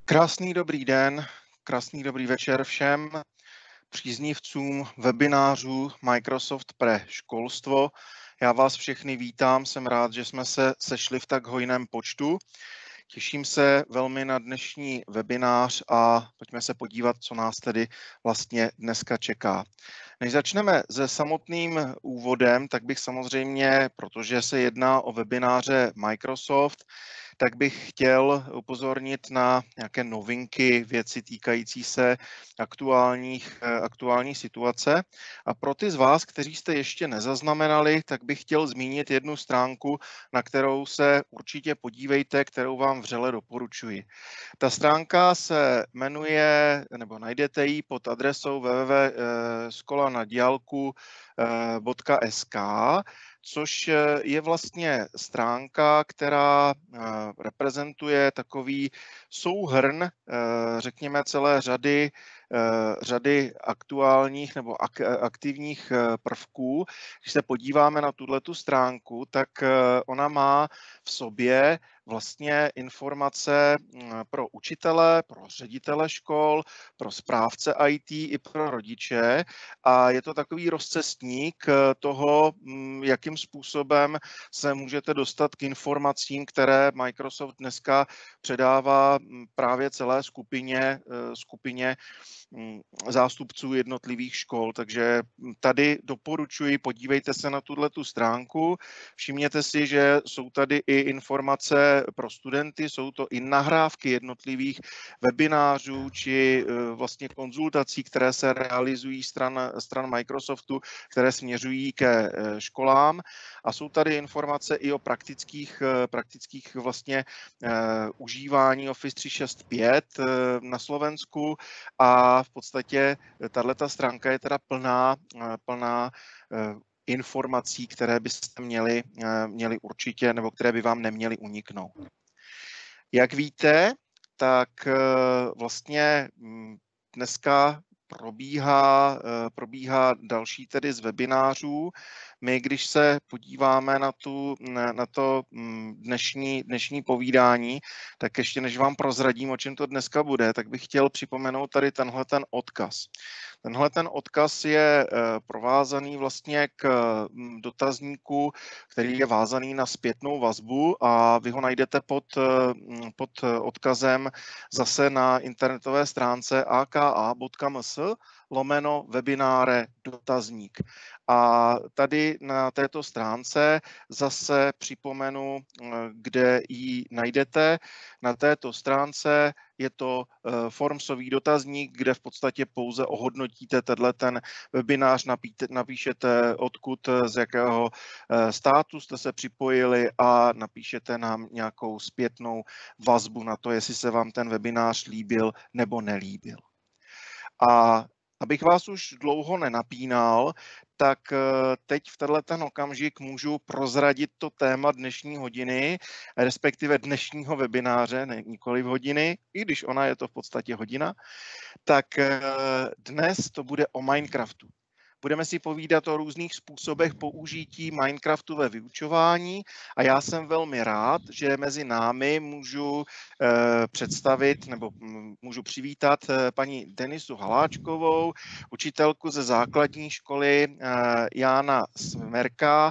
Krásný dobrý den, krásný dobrý večer všem příznivcům webinářů Microsoft pre školstvo. Já vás všechny vítám, jsem rád, že jsme se sešli v tak hojném počtu. Těším se velmi na dnešní webinář a pojďme se podívat, co nás tedy vlastně dneska čeká. Než začneme se samotným úvodem, tak bych samozřejmě, protože se jedná o webináře Microsoft, tak bych chtěl upozornit na nějaké novinky, věci týkající se aktuální situace. A pro ty z vás, kteří jste ještě nezaznamenali, tak bych chtěl zmínit jednu stránku, na kterou se určitě podívejte, kterou vám vřele doporučuji. Ta stránka se jmenuje, nebo najdete ji pod adresou www.skolanadialku.sk, což je vlastně stránka, která reprezentuje takový souhrn, řekněme, celé řady aktuálních nebo aktivních prvků. Když se podíváme na tuhletu stránku, tak ona má v sobě vlastně informace pro učitele, pro ředitele škol, pro správce IT i pro rodiče a je to takový rozcestník toho, jakým způsobem se můžete dostat k informacím, které Microsoft dneska předává právě celé skupině zástupců jednotlivých škol. Takže tady doporučuji, podívejte se na tuhletu stránku, všimněte si, že jsou tady i informace pro studenty, jsou to i nahrávky jednotlivých webinářů či vlastně konzultací, které se realizují stran Microsoftu, které směřují ke školám a jsou tady informace i o praktických vlastně užívání Office 365 na Slovensku a v podstatě tato stránka je teda plná informací, které byste měli určitě, nebo které by vám neměly uniknout. Jak víte, tak vlastně dneska probíhá další tedy z webinářů. My, když se podíváme na to dnešní povídání, tak ještě než vám prozradím, o čem to dneska bude, tak bych chtěl připomenout tady tenhle ten odkaz. Tenhle ten odkaz je provázaný vlastně k dotazníku, který je vázaný na zpětnou vazbu a vy ho najdete pod odkazem zase na internetové stránce aka.ms/webináre dotazník. A tady na této stránce zase připomenu, kde ji najdete. Na této stránce je to formsový dotazník, kde v podstatě pouze ohodnotíte ten webinář, napíšete odkud, z jakého státu jste se připojili a napíšete nám nějakou zpětnou vazbu na to, jestli se vám ten webinář líbil nebo nelíbil. A abych vás už dlouho nenapínal, tak teď v tenhle okamžik můžu prozradit to téma dnešní hodiny, respektive dnešního webináře, nikoliv hodiny, i když ona je to v podstatě hodina, tak dnes to bude o Minecraftu. Budeme si povídat o různých způsobech použití Minecraftu ve vyučování a já jsem velmi rád, že mezi námi můžu představit nebo můžu přivítat paní Denisu Haláčkovou, učitelku ze základní školy Jána Smreka,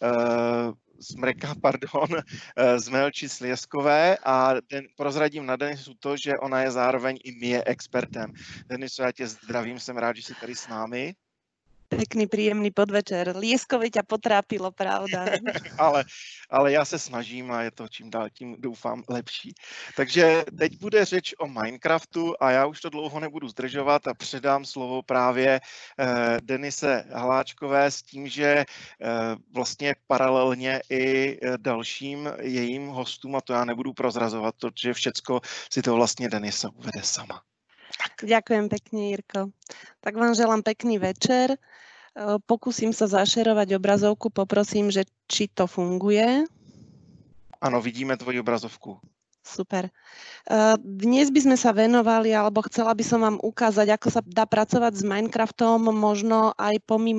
z Melči Slieskové a prozradím na Denisu to, že ona je zároveň i mě expertem. Denisu, já tě zdravím, jsem rád, že jsi tady s námi. Pekný, príjemný podvečer. Lieskové ťa potrápilo, pravda. ale já se snažím a je to čím dál tím, doufám, lepší. Takže teď bude řeč o Minecraftu a já už to dlouho nebudu zdržovat a předám slovo právě Denise Haláčkové s tím, že vlastně paralelně i dalším jejím hostům, a to já nebudu prozrazovat, protože všecko si to vlastně Denisa uvede sama. Ďakujem pekne, Jirko. Tak vám želám pekný večer. Pokúsim sa zašerovať obrazovku, poprosím, že či to funguje. Ano, vidíme tvoji obrazovku. Super. Dnes by sme sa venovali, alebo chcela by som vám ukázať, ako sa dá pracovať s Minecraftom, možno aj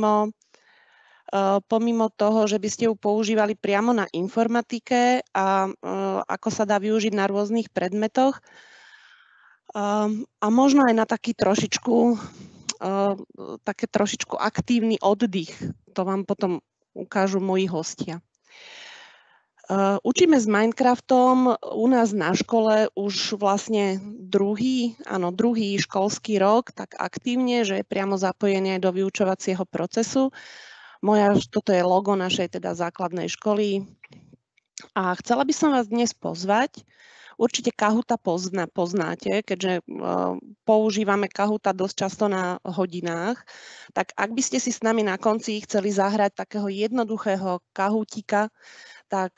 pomimo toho, že by ste ju používali priamo na informatike a ako sa dá využiť na rôznych predmetoch. A možno aj na taký trošičku, také trošičku aktívny oddych. To vám potom ukážu moji hostia. Učíme s Minecraftom u nás na škole už vlastne druhý školský rok, tak aktívne, že je priamo zapojený aj do vyučovacieho procesu. Toto je logo našej teda základnej školy. A chcela by som vás dnes pozvať. Určite Kahoota poznáte, keďže používame Kahoota dosť často na hodinách. Tak ak by ste si s nami na konci chceli zahrať takého jednoduchého Kahootika, tak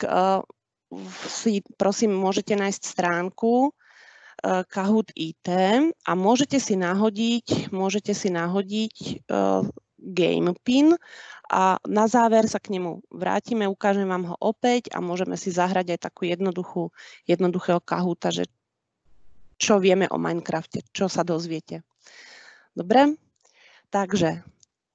si prosím môžete nájsť stránku Kahoot IT a môžete si nahodiť game pin a na záver sa k nemu vrátime, ukážem vám ho opäť a môžeme si zahrať aj takú jednoduchého Kahoota, že čo vieme o Minecrafte, čo sa dozviete. Dobre? Takže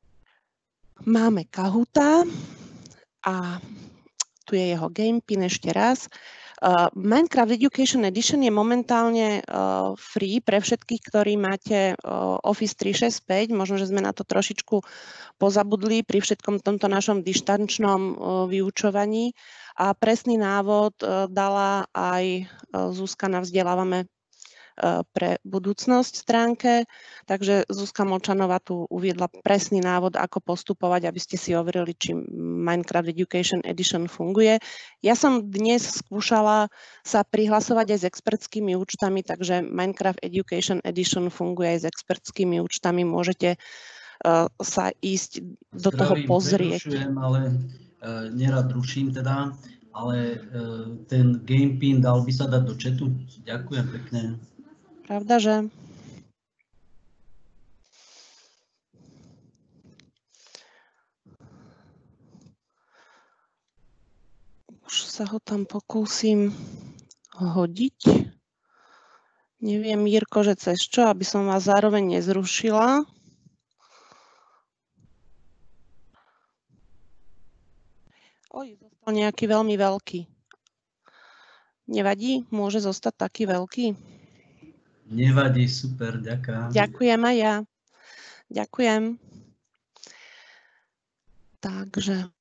máme Kahoota a tu je jeho game pin ešte raz. Minecraft Education Edition je momentálne free pre všetkých, ktorí máte Office 365. Možno, že sme na to trošičku pozabudli pri všetkom tomto našom dištančnom vyučovaní. A presný návod dala aj Zuzka na Vzdelávame pre budúcnosť stránke. Takže Zuzka Molčanová tu uviedla presný návod, ako postupovať, aby ste si overili, či Minecraft Education Edition funguje. Ja som dnes skúšala sa prihlasovať aj s expertskými účtami, takže Minecraft Education Edition funguje aj s expertskými účtami. Môžete sa ísť do toho pozrieť. Ale nerad ruším teda, ale ten game pin dal by sa dať do chatu. Ďakujem pekne. Pravda, že? Už sa ho tam pokúsim hodiť. Neviem, Jirko, že cez čo, aby som vás zároveň nezrušila. Zostal nejaký veľmi veľký. Nevadí? Môže zostať taký veľký? Nevadí, super, ďakujem. Ďakujem aj ja. Ďakujem. Takže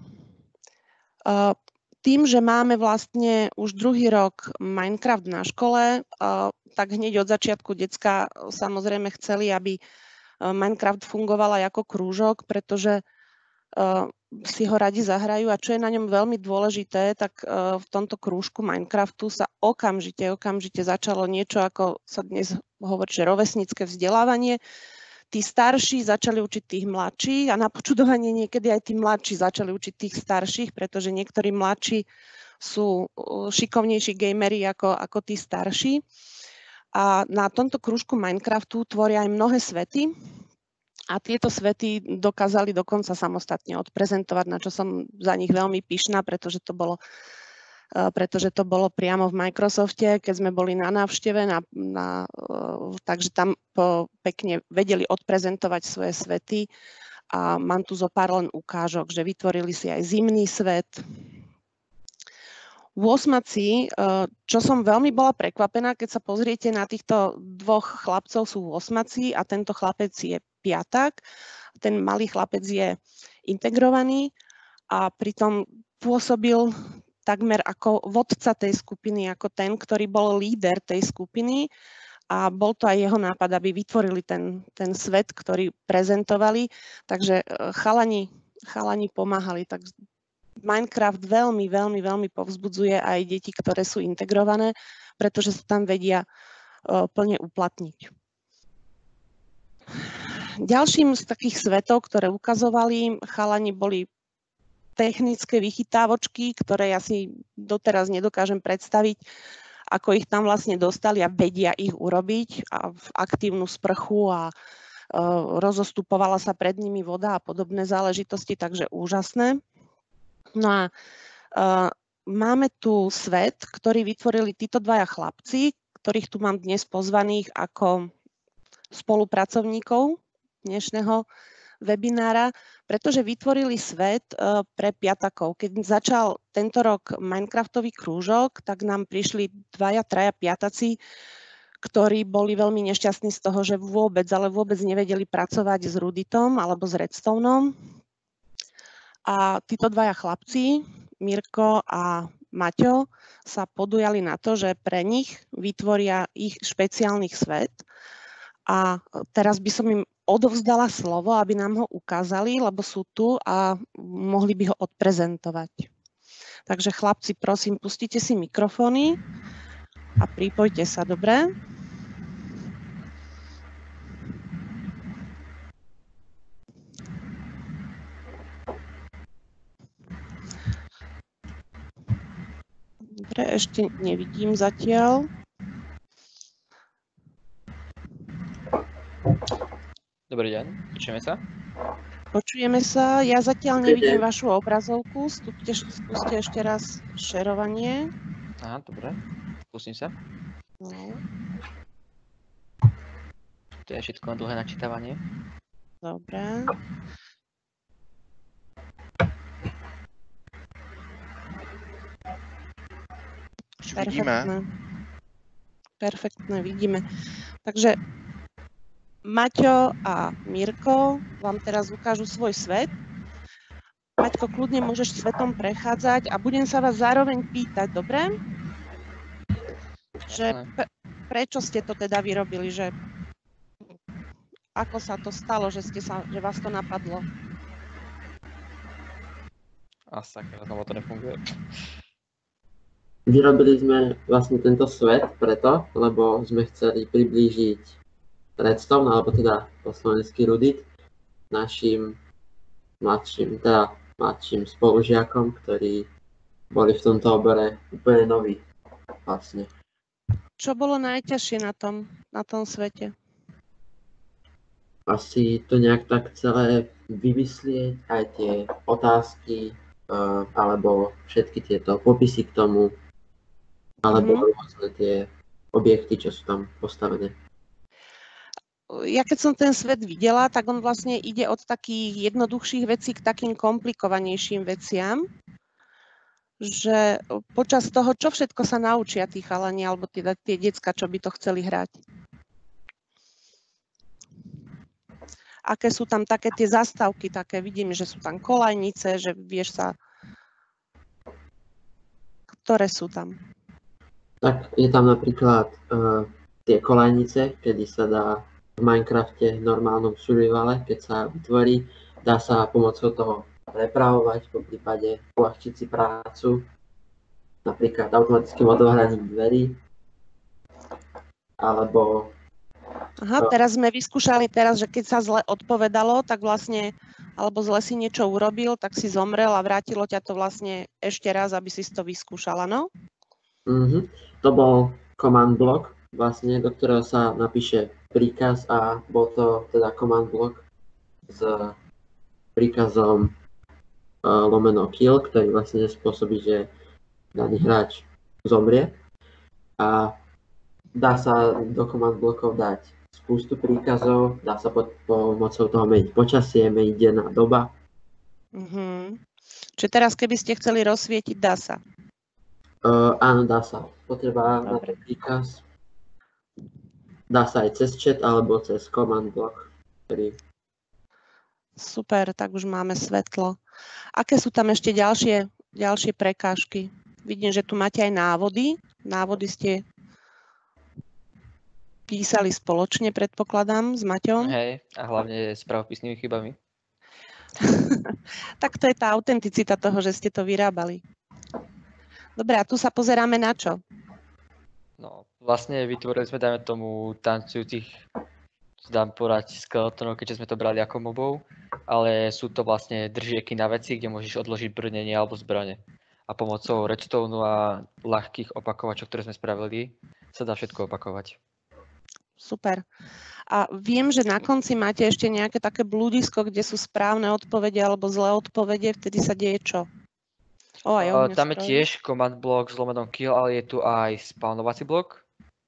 tým, že máme vlastne už druhý rok Minecraft na škole, tak hneď od začiatku decká samozrejme chceli, aby Minecraft fungoval aj ako krúžok, pretože si ho radi zahrajú a čo je na ňom veľmi dôležité, tak v tomto krúžku Minecraftu sa okamžite začalo niečo, ako sa dnes hovorí, že rovesnícke vzdelávanie. Tí starší začali učiť tých mladších a na počudovanie niekedy aj tí mladší začali učiť tých starších, pretože niektorí mladší sú šikovnejší gamery ako tí starší. A na tomto krúžku Minecraftu tvoria aj mnohé svety. A tieto svety dokázali dokonca samostatne odprezentovať, na čo som za nich veľmi pyšná, pretože to bolo priamo v Microsofte, keď sme boli na návšteve, takže tam pekne vedeli odprezentovať svoje svety. A mám tu zo pár len ukážok, že vytvorili si aj zimný svet. 8-aci, čo som veľmi bola prekvapená, keď sa pozriete na týchto dvoch chlapcov, sú 8-aci a tento chlapec je piatak. Ten malý chlapec je integrovaný a pritom pôsobil takmer ako vodca tej skupiny, ako ten, ktorý bol líder tej skupiny a bol to aj jeho nápad, aby vytvorili ten svet, ktorý prezentovali. Takže chalani pomáhali. Tak Minecraft veľmi povzbudzuje aj deti, ktoré sú integrované, pretože sa tam vedia plne uplatniť. Ďalším z takých svetov, ktoré ukazovali chalani, boli technické vychytávočky, ktoré ja si doteraz nedokážem predstaviť, ako ich tam vlastne dostali a vedia ich urobiť a v aktívnu sprchu a rozostupovala sa pred nimi voda a podobné záležitosti, takže úžasné. No a máme tu svet, ktorý vytvorili títo dvaja chlapci, ktorých tu mám dnes pozvaných ako spolupracovníkov dnešného webinára, pretože vytvorili svet pre piatakov. Keď začal tento rok Minecraftový krúžok, tak nám prišli 2-3 piataci, ktorí boli veľmi nešťastní z toho, že vôbec nevedeli pracovať s ruditom alebo s redstoneom. A títo dvaja chlapci, Mirko a Maťo, sa podujali na to, že pre nich vytvoria ich špeciálny svet. A teraz by som im odovzdala slovo, aby nám ho ukázali, lebo sú tu a mohli by ho odprezentovať. Takže chlapci, prosím, pustite si mikrofóny a pripojte sa, dobre? Dobre, ešte nevidím zatiaľ. Dobrý deň, počujeme sa? Počujeme sa. Ja zatiaľ nevidím vašu obrazovku. Skúste ešte raz šerovanie. Aha, dobre. Pustím sa. No. To je všetko dlhé načítavanie. Dobre. Už vidíme. Perfektné, vidíme. Takže Maťo a Mirko vám teraz ukážu svoj svet. Maťko, kľudne môžeš svetom prechádzať a budem sa vás zároveň pýtať, dobre? Že prečo ste to teda vyrobili, že ako sa to stalo, že vás to napadlo? A sakra, znovu to nefunguje. Vyrobili sme vlastne tento svet preto, lebo sme chceli priblížiť redstone, alebo teda po slovensky rudit, našim mladším spolužiakom, ktorí boli v tomto obore úplne noví vlastne. Čo bolo najťažšie na tom svete? Asi to nejak tak celé vymyslieť, aj tie otázky, alebo všetky tieto popisy k tomu, alebo rôzne tie objekty, čo sú tam postavené. Ja keď som ten svet videla, tak on vlastne ide od takých jednoduchších vecí k takým komplikovanejším veciam, že počas toho, čo všetko sa naučia tí chalani, alebo tie decka, čo by to chceli hrať. Aké sú tam také tie zastávky, vidím, že sú tam kolajnice, že vieš sa... Ktoré sú tam? Tak je tam napríklad tie kolajnice, kedy sa dá v Minecrafte v normálnom survivale, keď sa vytvorí, dá sa pomocou toho prepravovať, po prípade uľahčiť si prácu, napríklad automatickým otváraním dverí, alebo... Aha, teraz sme vyskúšali že keď sa zle odpovedalo, tak vlastne, alebo zle si niečo urobil, tak si zomrel a vrátilo ťa to vlastne ešte raz, aby si to vyskúšala, no? To bol command block, vlastne, do ktorého sa napíše príkaz a bol to teda command block s príkazom lomeno kill, ktorý vlastne spôsobí, že daný hráč zomrie. A dá sa do command blockov dať spústu príkazov, dá sa pomocou toho meniť počasie, meniť denná doba. Čiže teraz, keby ste chceli rozsvietiť, dá sa? Áno, dá sa. Potreba na ten príkaz. Dá sa aj cez chat alebo cez command block. Super, tak už máme svetlo. Aké sú tam ešte ďalšie prekážky? Vidím, že tu máte aj návody. Návody ste písali spoločne, predpokladám, s Maťom. Hej, a hlavne s pravopisnými chybami. Tak to je tá autenticita toho, že ste to vyrábali. Dobre, a tu sa pozeráme na čo? No, vlastne vytvorili sme, dajme tomu, tancujúcich, dám povedať, skeletonov, keďže sme to brali ako mobov, ale sú to vlastne držieky na veci, kde môžeš odložiť brnenie alebo zbrane. A pomocou redstone a ľahkých opakovačov, ktoré sme spravili, sa dá všetko opakovať. Super. A viem, že na konci máte ešte nejaké také blúdisko, kde sú správne odpovede alebo zlé odpovede, vtedy sa deje čo? Tam je tiež command block s lomenom kill, ale je tu aj spawnovací blok.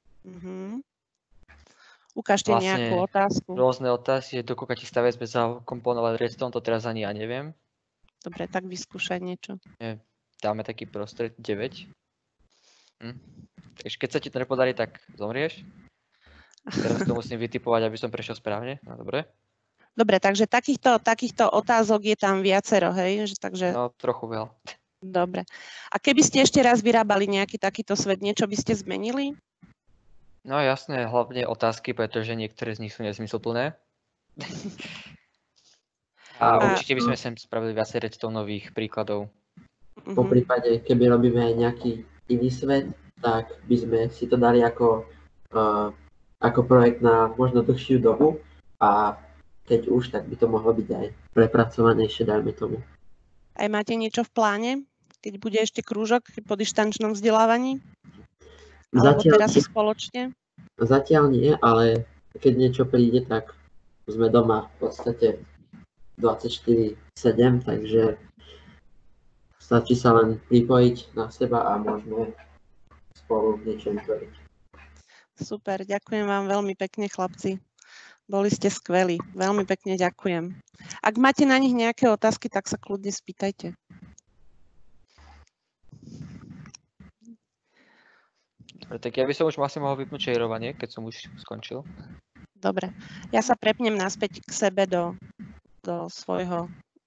Ukážte vlastne nejakú otázku. Rôzne otázky, do koľka ti staviec sme zakomponovali redstone, to teraz ani ja neviem. Dobre, tak vyskúšaj niečo. Dáme taký prostred 9. Takže keď sa ti to nepodarí, tak zomrieš. Teraz to musím vytipovať, aby som prešiel správne. No, dobre. Dobre, takže takýchto otázok je tam viacero, hej? Takže, No, trochu veľa. dobre. A keby ste ešte raz vyrábali nejaký takýto svet, niečo by ste zmenili? No jasné, hlavne otázky, pretože niektoré z nich sú nezmysluplné. A určite by sme sem spravili viacej redstoneových príkladov. Po prípade, keby robíme aj nejaký iný svet, tak by sme si to dali ako projekt na možno dlhšiu dobu a keď už, tak by to mohlo byť aj prepracovanejšie, dajme tomu. Aj máte niečo v pláne, keď bude ešte krúžok po dištančnom vzdelávaní? Alebo teraz spoločne? Zatiaľ nie, ale keď niečo príde, tak sme doma v podstate 24/7, takže stačí sa len pripojiť na seba a môžeme spolu niečo vytvoriť. Super, ďakujem vám veľmi pekne, chlapci. Boli ste skvelí. Veľmi pekne ďakujem. Ak máte na nich nejaké otázky, tak sa kľudne spýtajte. Tak ja by som už vlastne mohol vypnúť šerovanie, keď som už skončil. Dobre. Ja sa prepnem naspäť k sebe do svojho...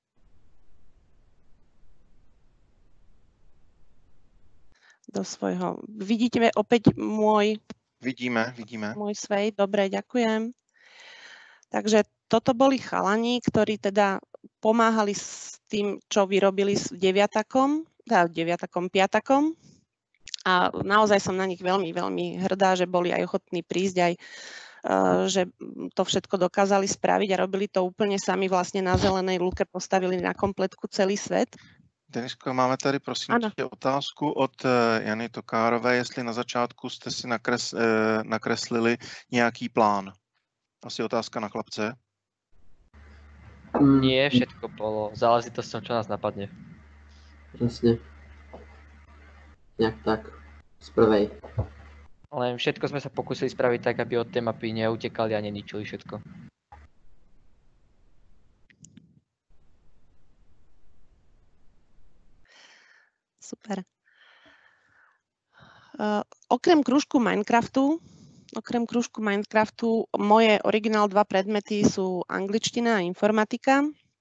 Vidíte opäť môj... Vidíme. Môj svet. Dobre, ďakujem. Takže toto boli chalani, ktorí teda pomáhali s tým, čo vyrobili s piatakom. A naozaj som na nich veľmi, veľmi hrdá, že boli aj ochotní prísť, aj že to všetko dokázali spraviť a robili to úplne sami vlastne na zelenej lúke, postavili na kompletku celý svet. Denisko, máme tady prosím tě otázku od Jany Tokárové, jestli na začátku jste si nakreslili nějaký plán. Asi otázka na chlapce. Nie, všetko bolo. Záleží to, čo nás napadne. Presne. Nejak tak. Z prvej. Len všetko sme sa pokúsili spraviť tak, aby od tej mapy neutekali a neničili všetko. Super. Okrem krúžku Minecraftu, moje originál 2 predmety sú angličtina a informatika.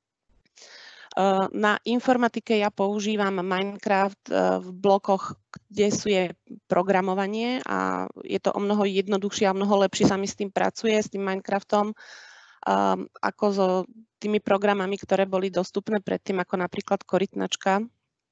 Na informatike ja používam Minecraft v blokoch, kde je programovanie a je to o mnoho jednoduchšie a mnoho lepšie sa mi s tým pracuje, s tým Minecraftom, ako so tými programami, ktoré boli dostupné predtým, ako napríklad korytnačka.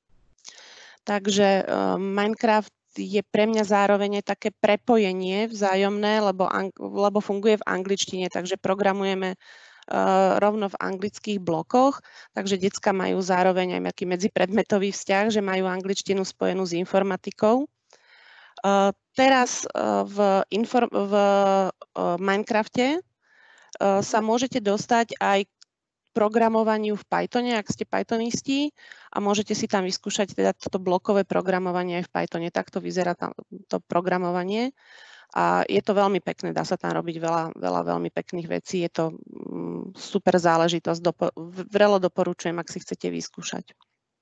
Takže Minecraft je pre mňa zároveň také prepojenie vzájomné, lebo funguje v angličtine, takže programujeme rovno v anglických blokoch, takže decká majú zároveň aj nejaký medzipredmetový vzťah, že majú angličtinu spojenú s informatikou. Teraz v Minecrafte sa môžete dostať aj programovaniu v Pythone, ak ste pythonisti a môžete si tam vyskúšať teda toto blokové programovanie aj v Pythone. Takto vyzerá tam to programovanie a je to veľmi pekné, dá sa tam robiť veľa veľmi pekných vecí. Je to super záležitosť, vrelo doporučujem, ak si chcete vyskúšať.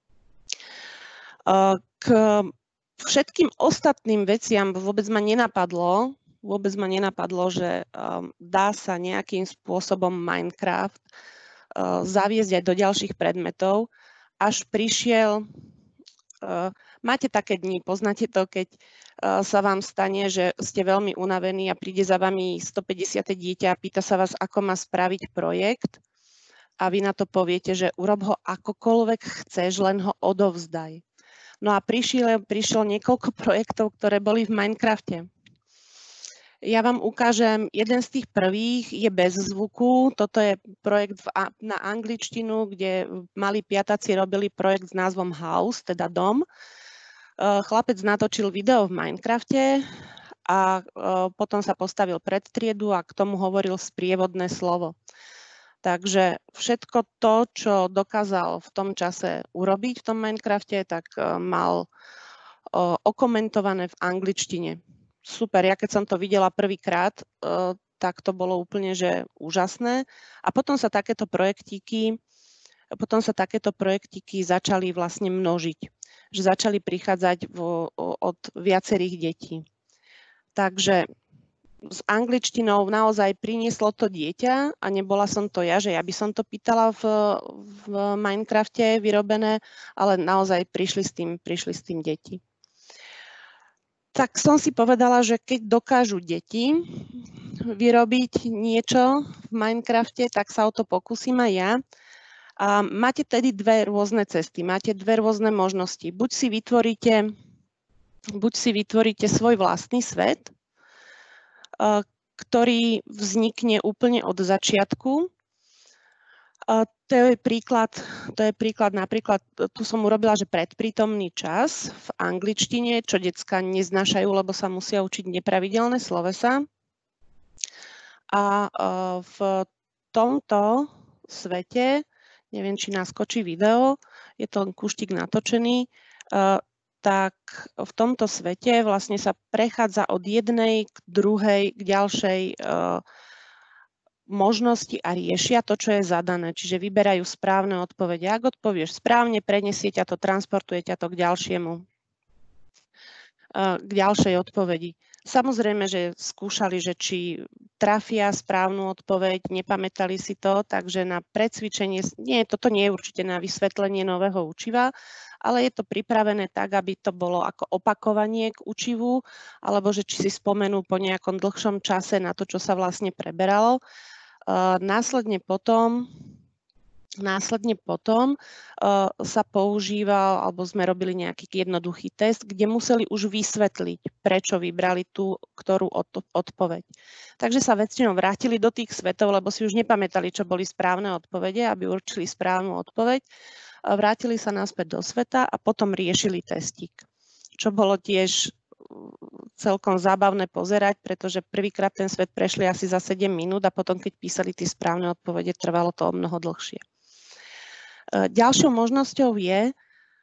K všetkým ostatným veciam vôbec ma nenapadlo, že dá sa nejakým spôsobom Minecraft zaviesť aj do ďalších predmetov, až prišiel, máte také dni, poznáte to, keď sa vám stane, že ste veľmi unavení a príde za vami 150. dieťa a pýta sa vás, ako má spraviť projekt a vy na to poviete, že urob ho akokoľvek chceš, len ho odovzdaj. No a prišiel niekoľko projektov, ktoré boli v Minecrafte. Ja vám ukážem, jeden z tých prvých je bez zvuku. Toto je projekt na angličtinu, kde malí piatáci robili projekt s názvom House, teda dom. Chlapec natočil video v Minecrafte a potom sa postavil pred triedu a k tomu hovoril sprievodné slovo. Takže všetko to, čo dokázal v tom čase urobiť v tom Minecrafte, tak mal okomentované v angličtine. Super, ja keď som to videla prvýkrát, tak to bolo úplne že úžasné. A potom sa takéto projektíky začali vlastne množiť. Že začali prichádzať od viacerých detí. Takže s angličtinou naozaj prinieslo to dieťa a nebola som to ja, že ja by som to pýtala v Minecrafte vyrobené, ale naozaj prišli s tým deti. Tak som si povedala, že keď dokážu deti vyrobiť niečo v Minecrafte, tak sa o to pokúsim aj ja. A máte tedy dve rôzne cesty, máte dve rôzne možnosti. Buď si vytvoríte svoj vlastný svet, ktorý vznikne úplne od začiatku. To je príklad napríklad, tu som urobila, že predprítomný čas v angličtine, čo decká neznášajú, lebo sa musia učiť nepravidelné slovesá. A v tomto svete, neviem, či naskočí video, je to kúštik natočený, tak v tomto svete vlastne sa prechádza od jednej k druhej, k ďalšej možnosti a riešia to, čo je zadané. Čiže vyberajú správne odpovede. Ak odpovieš správne, prenesie ťa to, transportuje ťa to k ďalšej odpovedi. Samozrejme, že skúšali, že či trafia správnu odpoveď, nepamätali si to, takže na precvičenie, toto nie je určite na vysvetlenie nového učiva, ale je to pripravené tak, aby to bolo ako opakovanie k učivu, alebo že či si spomenú po nejakom dlhšom čase na to, čo sa vlastne preberalo. Následne potom sa používal, alebo sme robili nejaký jednoduchý test, kde museli už vysvetliť, prečo vybrali tú, ktorú odpoveď. Takže sa väčšinou vrátili do tých svetov, lebo si už nepamätali, čo boli správne odpovede, aby určili správnu odpoveď. Vrátili sa naspäť do sveta a potom riešili testík, čo bolo tiež celkom zábavné pozerať, pretože prvýkrát ten svet prešli asi za 7 minút a potom, keď písali tie správne odpovede, trvalo to o mnoho dlhšie. Ďalšou možnosťou je,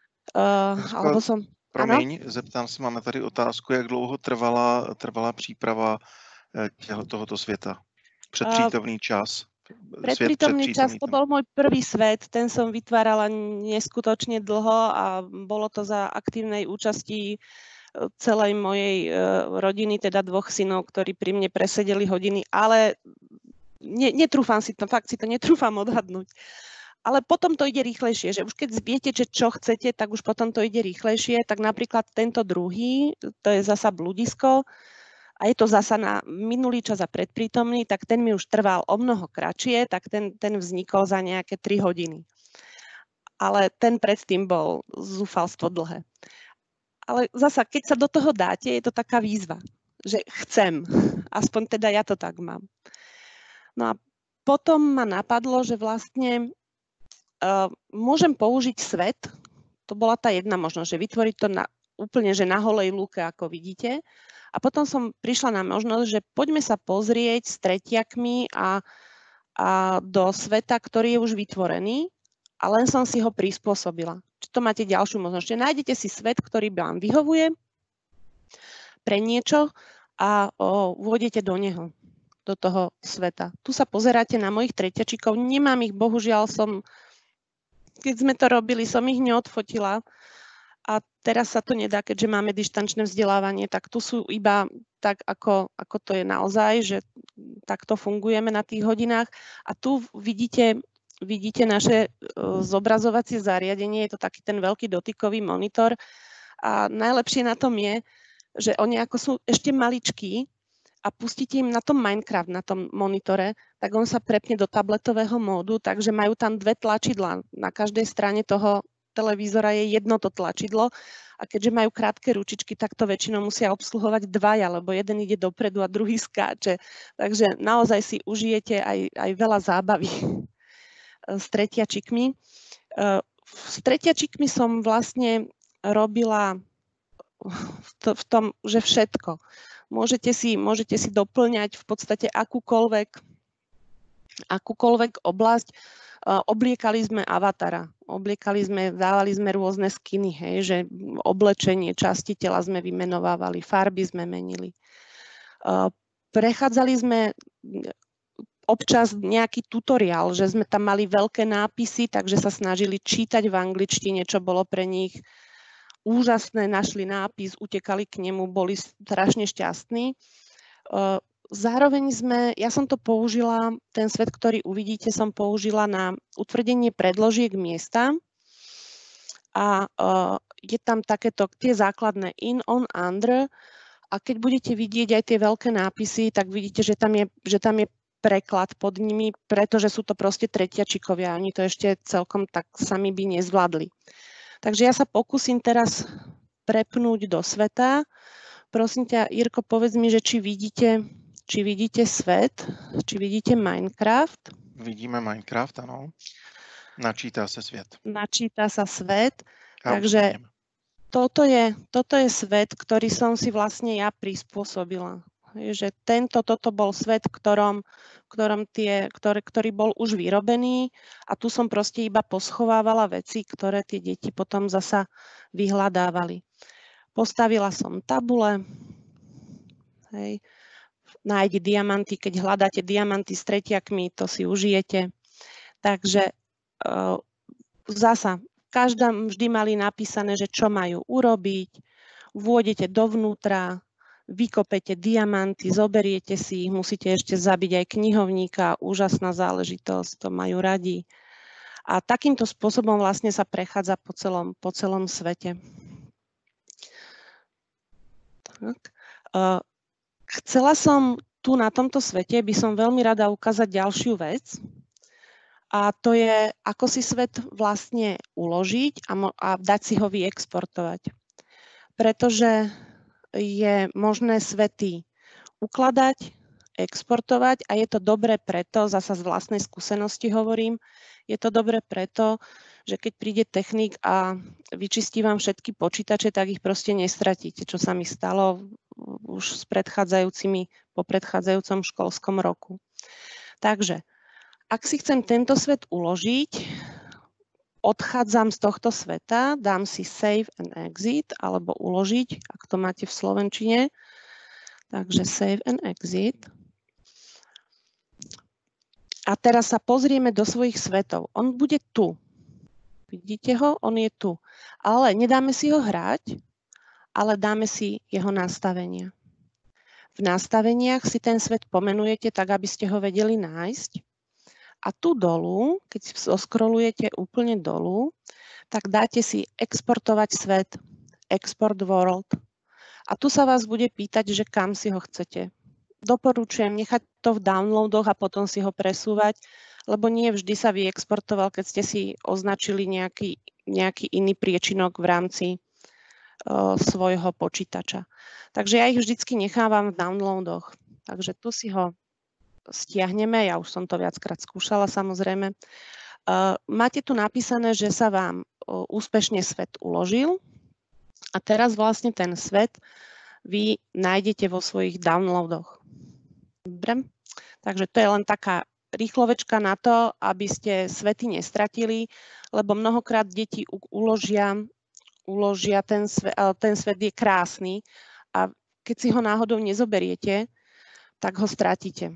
alebo som... Promiň, zeptám se, máme tady otázku, jak dlouho trvala příprava tohoto světa? Předpřítomný čas? Predprítomný čas, to bol môj prvý svet, ten som vytvárala neskutočne dlho a bolo to za aktívnej účasti celej mojej rodiny, teda 2 synov, ktorí pri mne presedeli hodiny, ale netrúfam si to, fakt si to netrúfam odhadnúť. Ale potom to ide rýchlejšie, že už keď viete, čo chcete, tak už potom to ide rýchlejšie. Tak napríklad tento druhý, to je zasa bludisko, a je to zasa na minulý čas a predprítomný, tak ten mi už trval o mnoho kratšie, tak ten vznikol za nejaké 3 hodiny. Ale ten predtým bol zúfalstvo dlhé. Ale zasa, keď sa do toho dáte, je to taká výzva, že chcem. Aspoň teda ja to tak mám. No a potom ma napadlo, že vlastne môžem použiť svet, to bola tá jedna možnosť, že vytvoriť to úplne že na holej lúke, ako vidíte. A potom som prišla na možnosť, že poďme sa pozrieť s tretiakmi a do sveta, ktorý je už vytvorený, a len som si ho prispôsobila. Čiže to máte ďalšiu možnosť. Čiže nájdete si svet, ktorý vám vyhovuje pre niečo a vôjdete do neho, do toho sveta. Tu sa pozeráte na mojich tretiačikov. Nemám ich, bohužiaľ keď sme to robili, som ich neodfotila. A teraz sa to nedá, keďže máme dištančné vzdelávanie, tak tu sú iba tak, ako to je naozaj, že takto fungujeme na tých hodinách. A tu vidíte naše zobrazovacie zariadenie, je to taký ten veľký dotykový monitor. A najlepšie na tom je, že oni ako sú ešte maličkí a pustíte im na tom Minecraft, na tom monitore, tak on sa prepne do tabletového módu, takže majú tam 2 tlačidlá. Na každej strane toho televízora je jedno to tlačidlo a keďže majú krátke ručičky, tak to väčšinou musia obsluhovať 2, lebo jeden ide dopredu a druhý skáče. Takže naozaj si užijete aj veľa zábavy s tretiačikmi. S tretiačikmi som vlastne robila v tom, že všetko. Môžete si doplňať v podstate akúkoľvek oblasť. Obliekali sme avatara, dávali sme rôzne skiny, hej, že oblečenie, časti tela sme vymenovávali, farby sme menili. Prechádzali sme občas nejaký tutoriál, že sme tam mali veľké nápisy, takže sa snažili čítať v angličtine, čo bolo pre nich úžasné, našli nápis, utekali k nemu, boli strašne šťastní. Zároveň ja som to použila, ten svet, ktorý uvidíte, som použila na utvrdenie predložiek miesta a je tam takéto tie základné in, on, under a keď budete vidieť aj tie veľké nápisy, tak vidíte, že tam je preklad pod nimi, pretože sú to proste tretiačikovia, oni to ešte celkom tak sami by nezvládli. Takže ja sa pokúsim teraz prepnúť do sveta. Prosím ťa, Jirko, povedz mi, že či vidíte svet, či vidíte Minecraft. Vidíme Minecraft, ano. Načítá se svět. Načíta sa svet. A Takže toto je svet, ktorý som si vlastne ja prispôsobila. Že toto bol svet, ktorý bol už vyrobený a tu som proste iba poschovávala veci, ktoré tie deti potom zasa vyhľadávali. Postavila som tabule, hej. Nájdi diamanty, keď hľadáte diamanty s tretiakmi, to si užijete. Takže zasa, vždy mali napísané, že čo majú urobiť, vôjdete dovnútra, vykopete diamanty, zoberiete si ich, musíte ešte zabiť aj knihovníka, úžasná záležitosť, to majú radi. A takýmto spôsobom vlastne sa prechádza po celom svete. Tak. Chcela som tu na tomto svete, by som veľmi rada ukázať ďalšiu vec. A to je, ako si svet vlastne uložiť a dať si ho vyexportovať. Pretože je možné svety ukladať, exportovať a je to dobré preto, zasa z vlastnej skúsenosti hovorím, je to dobré preto, že keď príde technik a vyčistí vám všetky počítače, tak ich proste nestratíte, čo sa mi stalo už po predchádzajúcom školskom roku. Takže, ak si chcem tento svet uložiť, odchádzam z tohto sveta, dám si save and exit, alebo uložiť, ak to máte v slovenčine. Takže save and exit. A teraz sa pozrieme do svojich svetov. On bude tu. Vidíte ho? On je tu. Ale nedáme si ho hrať, ale dáme si jeho nastavenia. V nastaveniach si ten svet pomenujete tak, aby ste ho vedeli nájsť. A tu dolu, keď scrollujete úplne dolu, tak dáte si exportovať svet, export world. A tu sa vás bude pýtať, že kam si ho chcete. Doporučujem nechať to v downloadoch a potom si ho presúvať, lebo nie vždy sa vyexportoval, keď ste si označili nejaký iný priečinok v rámci svojho počítača. Takže ja ich vždycky nechávam v downloadoch. Takže tu si ho stiahneme, ja už som to viackrát skúšala samozrejme. Máte tu napísané, že sa vám úspešne svet uložil a teraz vlastne ten svet vy nájdete vo svojich downloadoch. Dobre? Takže to je len taká rýchlovečka na to, aby ste svety nestratili, lebo mnohokrát deti uložia ten svet je krásny a keď si ho náhodou nezoberiete, tak ho stratíte.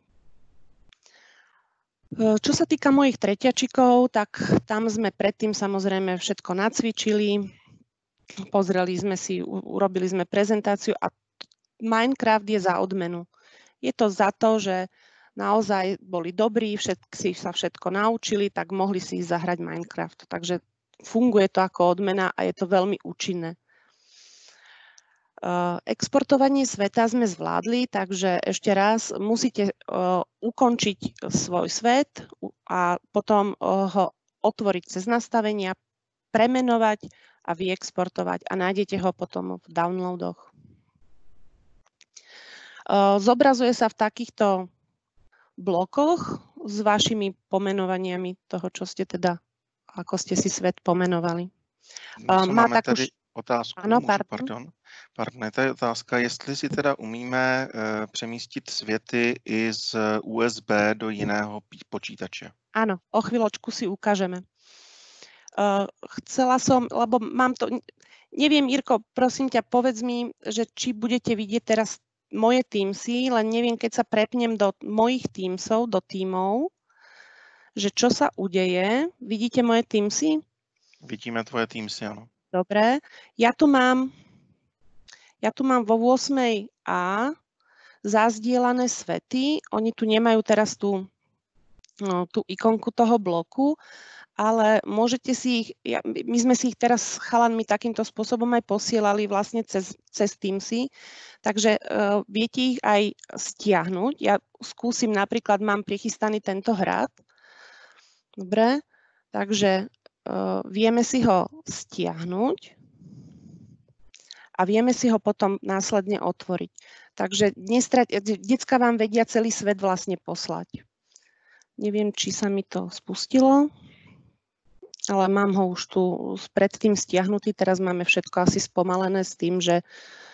Čo sa týka mojich tretiačikov, tak tam sme predtým samozrejme všetko nacvičili, pozreli sme si, urobili sme prezentáciu a Minecraft je za odmenu. Je to za to, že naozaj boli dobrí, všetci sa všetko naučili, tak mohli si ísť zahrať Minecraft. Takže funguje to ako odmena a je to veľmi účinné. Exportovanie sveta sme zvládli, takže ešte raz musíte ukončiť svoj svet a potom ho otvoriť cez nastavenia, premenovať a vyexportovať a nájdete ho potom v downloadoch. Zobrazuje sa v takýchto blokoch s vašimi pomenovaniami toho, čo ste teda, ako ste si svet pomenovali. Má takú otázku, ano, pardon, to je otázka, jestli si teda umíme přemístit světy i z USB do jiného počítače. Áno, o chvíľočku si ukážeme. Chcela som, lebo mám to, neviem, Jirko, prosím ťa, povedz mi, že či budete vidieť teraz moje Teamsy, len neviem, keď sa prepnem do mojich Teamsov, do tímov, že čo sa udeje. Vidíte moje Teamsy? Vidíme tvoje Teamsy, áno. Dobre, ja tu mám vo 8A zazdielané svety. Oni tu nemajú teraz tú ikonku toho bloku, ale môžete si ich, my sme si ich teraz s chalanmi takýmto spôsobom aj posielali vlastne cez Teamsy, takže viete ich aj stiahnuť. Ja skúsim, napríklad mám prichystaný tento hrad. Dobre, takže vieme si ho stiahnuť a vieme si ho potom následne otvoriť. Takže decka vám vedia celý svet vlastne poslať. Neviem, či sa mi to spustilo, ale mám ho už tu predtým stiahnutý. Teraz máme všetko asi spomalené s tým, že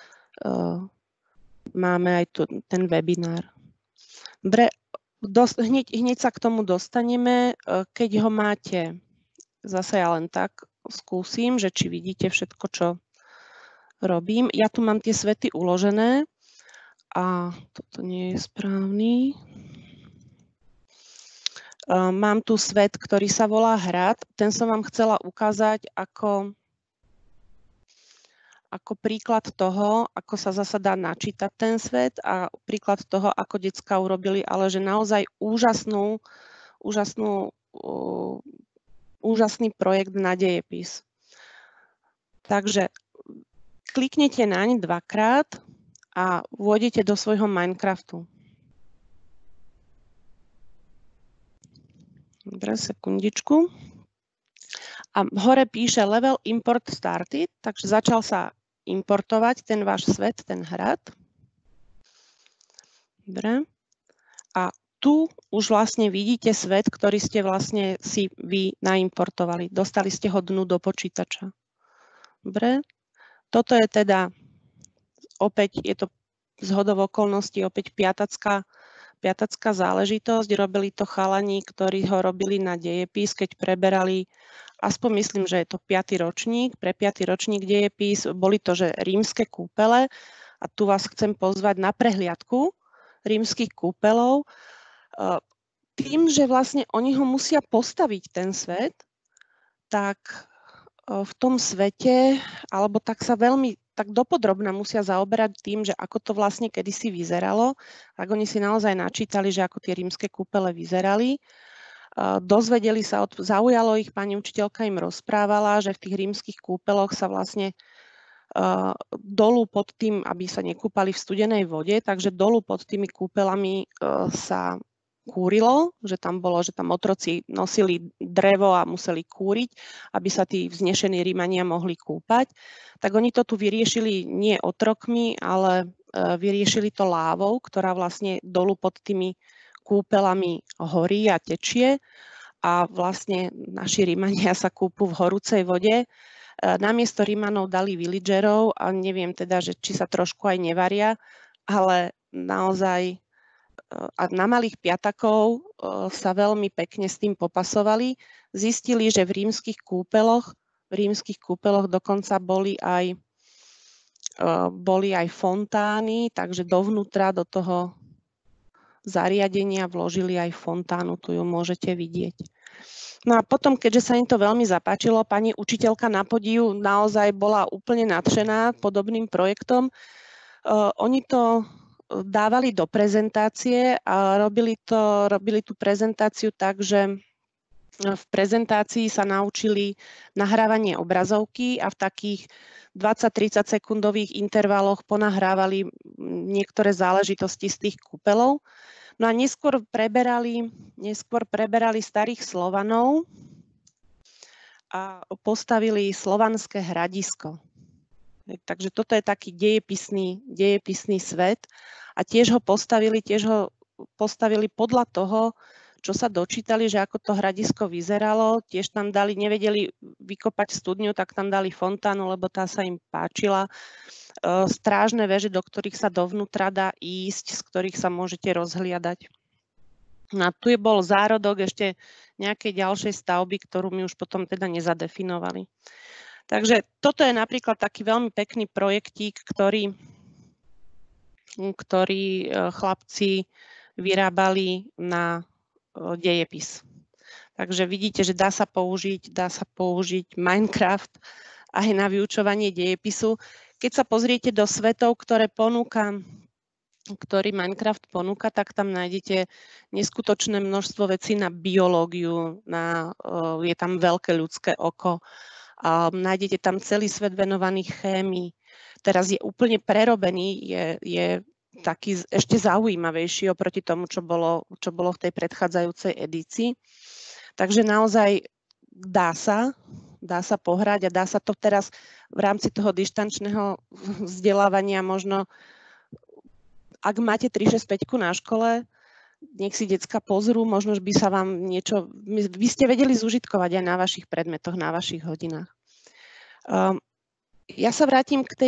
máme aj ten webinár. Dobre, hneď sa k tomu dostaneme. Keď ho máte, zase ja len tak skúsim, že či vidíte všetko, čo robím. Ja tu mám tie svety uložené a toto nie je správny. Mám tu svet, ktorý sa volá hrad. Ten som vám chcela ukázať ako príklad toho, ako sa zasa dá načítať ten svet a príklad toho, ako decká urobili, ale že naozaj úžasný projekt na dejepis. Takže kliknete naň dvakrát a vôjdete do svojho Minecraftu. Dobre, sekundičku. A hore píše level import started, takže začal sa importovať ten váš svet, ten hrad. Dobre. A tu už vlastne vidíte svet, ktorý ste vlastne si vy naimportovali. Dostali ste ho dnu do počítača. Dobre. Toto je teda, opäť je to zhodou okolností, opäť piatacká záležitosť. Robili to chalani, ktorí ho robili na dejepis, keď preberali, aspoň myslím, že je to 5. ročník, pre 5. ročník dejepis, boli to, že rímske kúpele a tu vás chcem pozvať na prehliadku rímskych kúpelov. Tým, že vlastne oni ho musia postaviť ten svet, tak v tom svete, alebo tak sa veľmi tak dopodrobna musia zaoberať tým, že ako to vlastne kedysi vyzeralo. Tak oni si naozaj načítali, že ako tie rímske kúpele vyzerali. Dozvedeli sa, zaujalo ich, pani učiteľka im rozprávala, že v tých rímskych kúpeloch sa vlastne dolu pod tým, aby sa nekúpali v studenej vode, takže dolu pod tými kúpelami sa kúrilo, že tam otroci nosili drevo a museli kúriť, aby sa tí vznešení Rímania mohli kúpať. Tak oni to tu vyriešili nie otrokmi, ale vyriešili to lávou, ktorá vlastne dolu pod tými kúpelami horí a tečie a vlastne naši Rímania sa kúpu v horúcej vode. Namiesto Rímanov dali villagerov a neviem teda, že či sa trošku aj nevaria, ale naozaj a na malých piatakov sa veľmi pekne s tým popasovali. Zistili, že v rímskych kúpeloch dokonca boli aj fontány, takže dovnútra do toho zariadenia vložili aj fontánu, tu ju môžete vidieť. No a potom, keďže sa im to veľmi zapáčilo, pani učiteľka na podiu naozaj bola úplne nadšená podobným projektom. Oni to dávali do prezentácie a robili tú prezentáciu tak, že v prezentácii sa naučili nahrávanie obrazovky a v takých 20-30 sekundových intervaloch ponahrávali niektoré záležitosti z tých kúpelov. No a neskôr preberali starých Slovanov a postavili slovanské hradisko. Takže toto je taký dejepisný svet a tiež ho postavili podľa toho, čo sa dočítali, že ako to hradisko vyzeralo. Tiež tam nevedeli vykopať studňu, tak tam dali fontánu, lebo tá sa im páčila. Strážne veže, do ktorých sa dovnútra dá ísť, z ktorých sa môžete rozhliadať. No a tu bol zárodok ešte nejakej ďalšej stavby, ktorú mi už potom teda nezadefinovali. Takže toto je napríklad taký veľmi pekný projektík, ktorý chlapci vyrábali na dejepis. Takže vidíte, že dá sa použiť Minecraft aj na vyučovanie dejepisu. Keď sa pozriete do svetov, ktoré ponúka ktorý Minecraft ponúka, tak tam nájdete neskutočné množstvo vecí na biológiu, je tam veľké ľudské oko, nájdete tam celý svet venovaný chémii. Teraz je úplne prerobený, je taký ešte zaujímavejší oproti tomu, čo bolo v tej predchádzajúcej edícii. Takže naozaj dá sa pohrať a dá sa to teraz v rámci toho dištančného vzdelávania možno. Ak máte 365 na škole, nech si decka pozrú, možno by sa vám niečo, vy ste vedeli zužitkovať aj na vašich predmetoch, na vašich hodinách. Ja sa vrátim k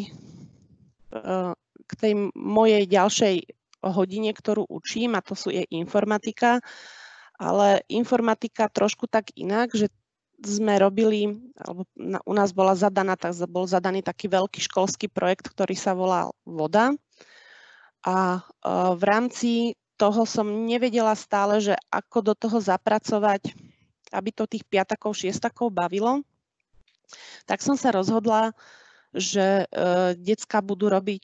tej mojej ďalšej hodine, ktorú učím, a to je informatika, ale informatika trošku tak inak, že sme robili, alebo u nás bol zadaný taký veľký školský projekt, ktorý sa volal Voda. A v rámci toho som nevedela stále, že ako do toho zapracovať, aby to tých piatakov, šiestakov bavilo. Tak som sa rozhodla, že decká budú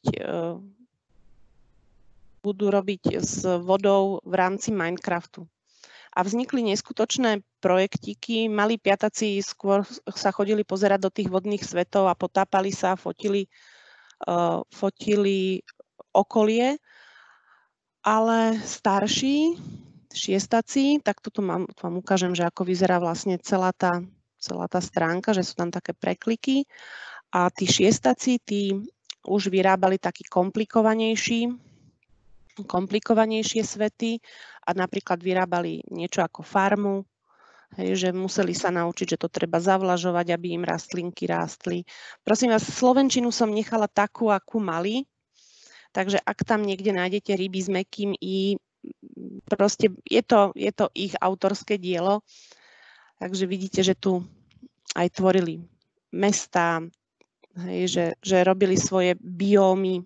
robiť s vodou v rámci Minecraftu. A vznikli neskutočné projektíky. Malí piataci skôr sa chodili pozerať do tých vodných svetov a potápali sa, fotili okolie, ale starší, šiestaci, tak toto vám ukážem, že ako vyzerá vlastne celá tá stránka, že sú tam také prekliky. A tí šiestaci, tí už vyrábali taký komplikovanejšie svety a napríklad vyrábali niečo ako farmu, že museli sa naučiť, že to treba zavlažovať, aby im rastlinky rástli. Prosím vás, slovenčinu som nechala takú, akú mali, takže ak tam niekde nájdete ryby s mäkkým i, proste je to ich autorské dielo. Takže vidíte, že tu aj tvorili mestá, že robili svoje biómy,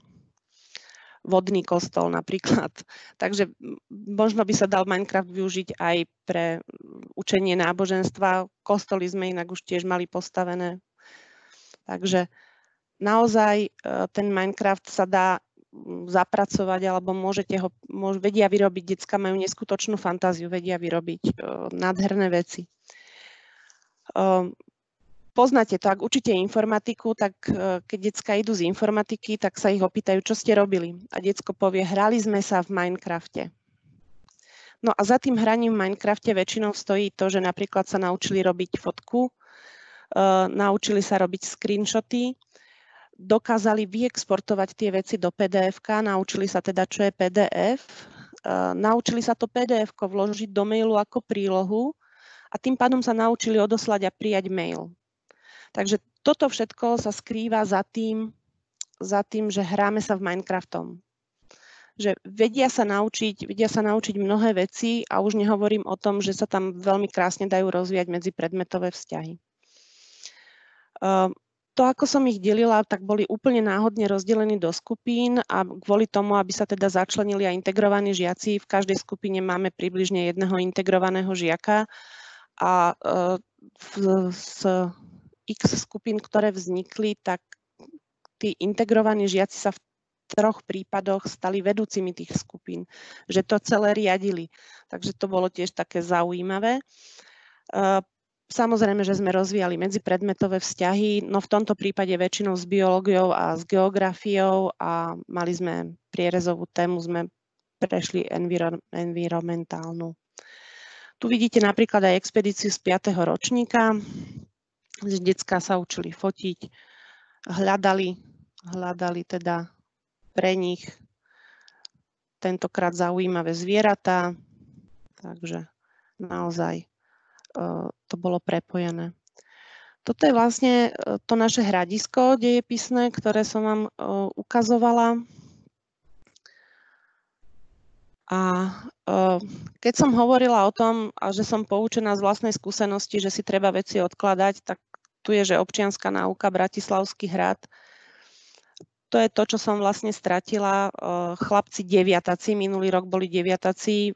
vodný kostol napríklad. Takže možno by sa dal Minecraft využiť aj pre učenie náboženstva. Kostoly sme inak už tiež mali postavené. Takže naozaj ten Minecraft sa dá zapracovať, alebo vedia vyrobiť, decká majú neskutočnú fantáziu, vedia vyrobiť nádherné veci. Poznáte to, ak učíte informatiku, tak keď decká idú z informatiky, tak sa ich opýtajú, čo ste robili. A decko povie, hrali sme sa v Minecrafte. No a za tým hraním v Minecrafte väčšinou stojí to, že napríklad sa naučili robiť fotku, naučili sa robiť screenshoty, dokázali vyexportovať tie veci do PDF-ka, naučili sa teda, čo je PDF, naučili sa to PDF-ko vložiť do mailu ako prílohu a tým pádom sa naučili odoslať a prijať mail. Takže toto všetko sa skrýva za tým, že hráme sa v Minecraftom. Že vedia sa naučiť mnohé veci a už nehovorím o tom, že sa tam veľmi krásne dajú rozvíjať medzipredmetové vzťahy. To, ako som ich delila, tak boli úplne náhodne rozdelení do skupín a kvôli tomu, aby sa teda začlenili aj integrovaní žiaci, v každej skupine máme približne jedného integrovaného žiaka a z X skupín, ktoré vznikli, tak tí integrovaní žiaci sa v 3 prípadoch stali vedúcimi tých skupín, že to celé riadili. Takže to bolo tiež také zaujímavé. Samozrejme, že sme rozvíjali medzipredmetové vzťahy, no v tomto prípade väčšinou s biológiou a s geografiou a mali sme prierezovú tému, sme prešli environmentálnu. Tu vidíte napríklad aj expedíciu z 5. ročníka, že decká sa učili fotiť, hľadali teda pre nich tentokrát zaujímavé zvieratá, takže naozaj to bolo prepojené. Toto je vlastne to naše hradisko dejepisné, ktoré som vám ukazovala. A keď som hovorila o tom, a že som poučená z vlastnej skúsenosti, že si treba veci odkladať, tak tu je, že občianska náuka Bratislavský hrad. To je to, čo som vlastne stratila. Chlapci deviataci, minulý rok boli deviataci,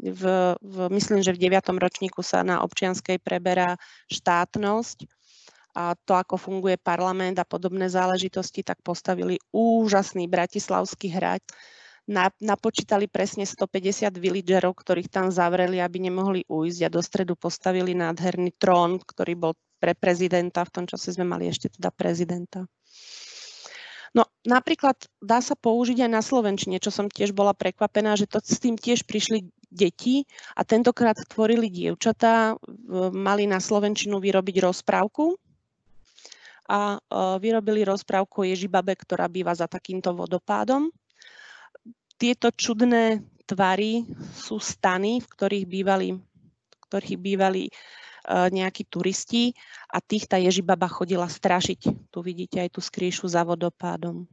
myslím, že v 9. ročníku sa na občianskej preberá štátnosť a to, ako funguje parlament a podobné záležitosti, tak postavili úžasný bratislavský hrad. Napočítali presne 150 villagerov, ktorých tam zavreli, aby nemohli ujsť, a do stredu postavili nádherný trón, ktorý bol pre prezidenta. V tom čase sme mali ešte teda prezidenta. No napríklad dá sa použiť aj na slovenčine, čo som tiež bola prekvapená, že to s tým tiež prišli deti a tentokrát tvorili dievčatá, mali na slovenčinu vyrobiť rozprávku a vyrobili rozprávku o Ježibabe, ktorá býva za takýmto vodopádom. Tieto čudné tvary sú stany, v ktorých bývali nejakí turisti a tých tá Ježibaba chodila strašiť. Tu vidíte aj tú skrýšu za vodopádom.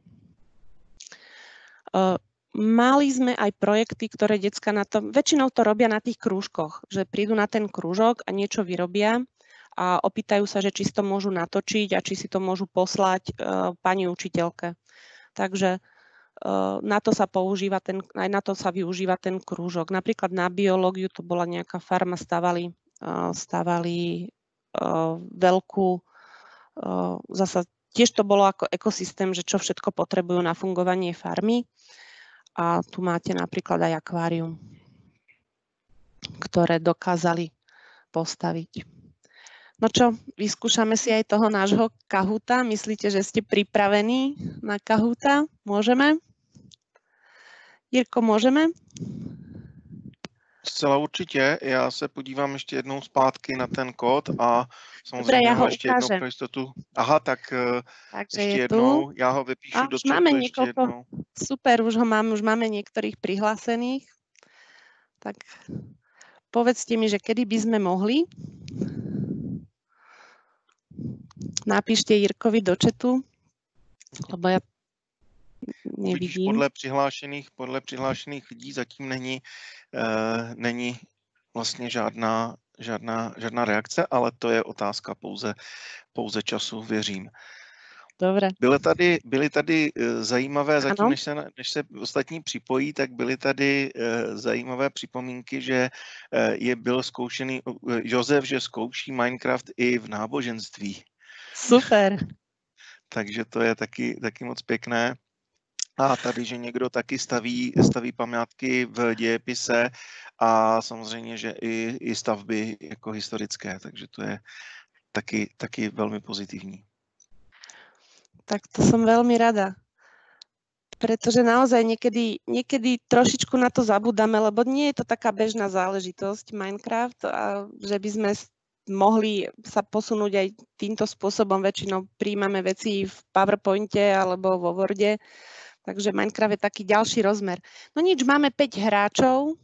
Mali sme aj projekty, ktoré decka na to, väčšinou to robia na tých krúžkoch, že prídu na ten krúžok a niečo vyrobia a opýtajú sa, že či si to môžu natočiť a či si to môžu poslať pani učiteľke. Takže na to sa používa aj na to sa využíva ten krúžok. Napríklad na biológiu to bola nejaká farma, stavali veľkú, zasa tiež to bolo ako ekosystém, že čo všetko potrebujú na fungovanie farmy. A tu máte napríklad aj akvárium, ktoré dokázali postaviť. No čo, vyskúšame si aj toho nášho Kahúta. Myslíte, že ste pripravení na Kahúta? Môžeme? Jirko, môžeme? Zcela určitě. Já se podívám ještě jednou zpátky na ten kód a samozřejmě Dobre, ja ho ještě jednou ukážem. pro jistotu. Aha, tak Takže ještě je jednou. Já ho vypíšu do už máme chatu ještě niekoľko. jednou. Super, už máme niektorých prihlásených. Tak povedzte mi, že kedy by sme mohli. Napíšte Jirkovi do chatu, lebo ja Vidíš, nevidím. podle přihlášených lidí zatím není vlastně žádná reakce, ale to je otázka pouze času, věřím. Dobre. Byly tady zajímavé, zatím Ano. než se ostatní připojí, tak byly tady zajímavé připomínky, že byl zkoušený Josef, že zkouší Minecraft i v náboženství. Super. Takže to je taky moc pěkné. A tady, že někdo taky staví památky v dějepise a samozřejmě, že i stavby jako historické, takže to je taky velmi pozitivní. Tak to som veľmi rada. Pretože naozaj niekedy trošičku na to zabudáme, lebo nie je to taká bežná záležitosť Minecraft, a že by sme mohli sa posunúť aj týmto spôsobom. Väčšinou príjmame veci v PowerPointe alebo vo Worde, takže Minecraft je taký ďalší rozmer. No nič, máme 5 hráčov.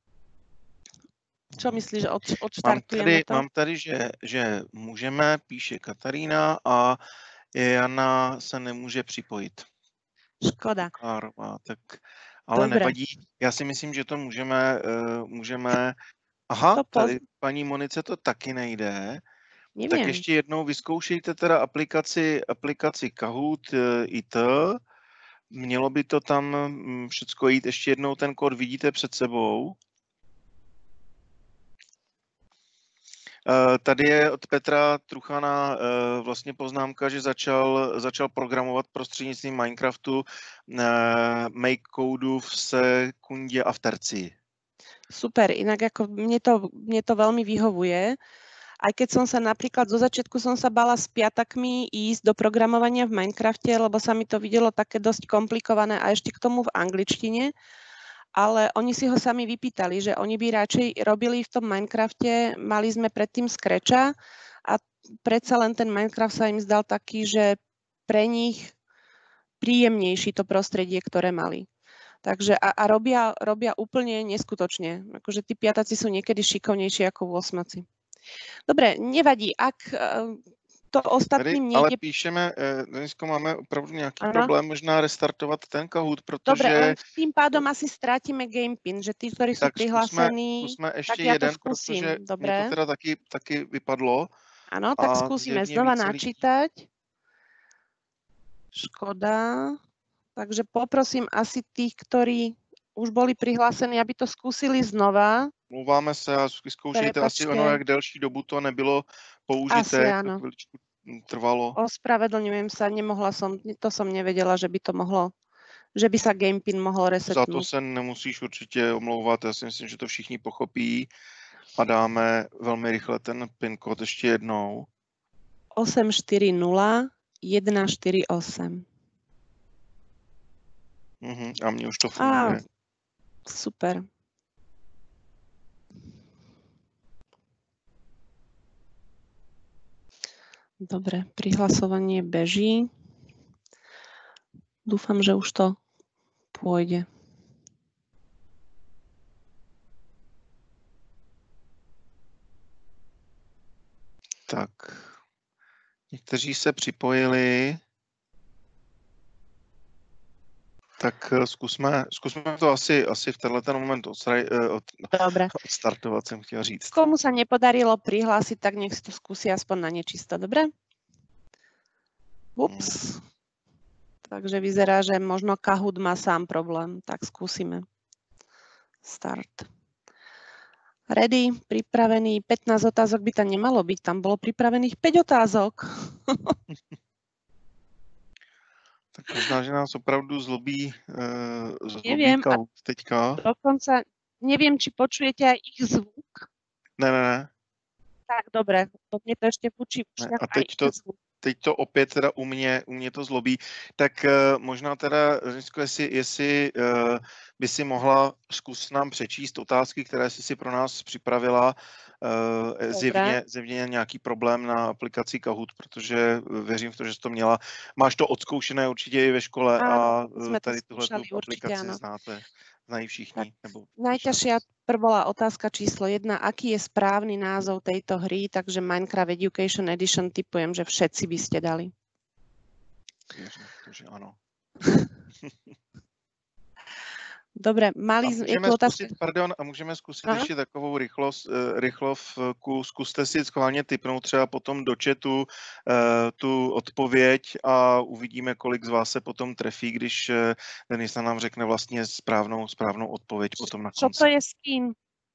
Čo myslíš, že odštartujeme to? Mám tady, že můžeme, píše Katarína, a Jana se nemůže připojit. Škoda. Tak, ale Dobre. nevadí. Já si myslím, že to můžeme. Aha, tady paní Monice to taky nejde. Neviem. Tak ještě jednou vyzkoušejte teda aplikaci Kahoot IT. Mělo by to tam všecko jít. Ještě jednou ten kód vidíte před sebou. Tady je od Petra Truchana vlastně poznámka, že začal programovat prostřednictvím Minecraftu make codu v sekundě a v tercii. Super, inak ako mne to veľmi vyhovuje. Aj keď som sa napríklad zo začiatku som sa bala s piatakmi ísť do programovania v Minecrafte, lebo sa mi to videlo také dosť komplikované a ešte k tomu v angličtine. Ale oni si ho sami vypýtali, že oni by radšej robili v tom Minecrafte, mali sme predtým Scratcha a predsa len ten Minecraft sa im zdal taký, že pre nich príjemnejší to prostredie, ktoré mali. Takže a robia úplne neskutočne. Akože tí piataci sú niekedy šikovnejší ako 8. Dobre, nevadí, ak to ostatným nejde... Ale píšeme, dneska máme opravdu nějaký problém, možná restartovat ten Kahoot, protože... Dobre, len tým pádom asi strátime GamePin, že tí, ktorí sú prihlásení, tak ja to jeden, skúsim. protože dobre. mne to teda taky vypadlo. Áno, tak skúsime znova načítať. Škoda. Takže poprosím asi tých, ktorí už boli prihlásení, aby to skúsili znova. Mluváme se a vyzkoušejte asi ono, jak delší dobu to nebylo použité. Asi áno. trvalo. Ospravedlňujem sa, to som nevedela, že by to mohlo, že by sa GamePin mohol resetnúť. Za to se nemusíš určitě omlouvat, já si myslím, že to všichni pochopí a dáme velmi rychle ten PIN kód ještě jednou. 840 148. A mně už to funguje. Super. Dobre, prihlasovanie beží. Dúfam, že už to pôjde. Tak, někteří se připojili. Tak zkusme to asi v tenhle moment odstartovat, jsem chtěl říct. Komu sa nepodarilo prihlásiť, tak nech si to skúsi aspoň na nečisto, dobre? Ups. Takže vyzerá, že možno Kahoot má sám problém, tak skúsime. Start. Ready, pripravený, 15 otázok by tam nemalo byť, tam bolo pripravených 5 otázok. Tak možná, že nás opravdu zlobí Neviem, Kahoot teďka. Dokonca neviem, či počujete aj ich zvuk. Ne. Tak, dobre, to mne to ešte fučí. A teď to opět teda u mě to zlobí. Tak možná teda, Řeňsko, jestli by si mohla zkus nám přečíst otázky, které jsi si pro nás připravila. Zjevně nějaký problém na aplikaci Kahoot, protože věřím v to, že jsi to měla. Máš to odzkoušené určitě i ve škole a tady tuhletu aplikaci znají všichni. Najťažšia bola otázka číslo 1. Aký je správny názov tejto hry? Takže Minecraft Education Edition typujem, že všetci by ste dali. Věřím, že ano. Dobre, můžeme zkusit ještě takovou rychlovku. Zkuste si schválně tipnout třeba potom do chatu tu odpověď a uvidíme, kolik z vás se potom trefí, když Denisa nám řekne vlastně správnou odpověď potom na konci. Čo to je skin?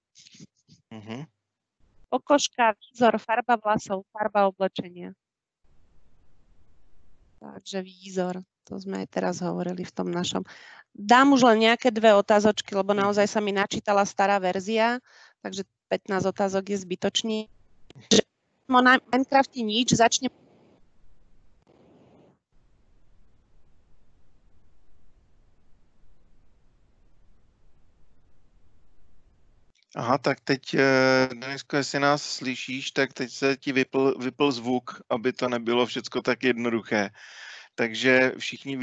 Okoška, výzor, farba vlasov, farba oblečenia. Takže výzor, to sme aj teraz hovorili v tom našom. Dám už len nejaké 2 otázočky, lebo naozaj sa mi načítala stará verzia, takže 15 otázok je zbytočný. Na Minecrafte nič, začne. Aha, tak teď, Denisko, jestli nás slyšíš, tak teď se ti vypl zvuk, aby to nebylo všecko tak jednoduché. Takže všichni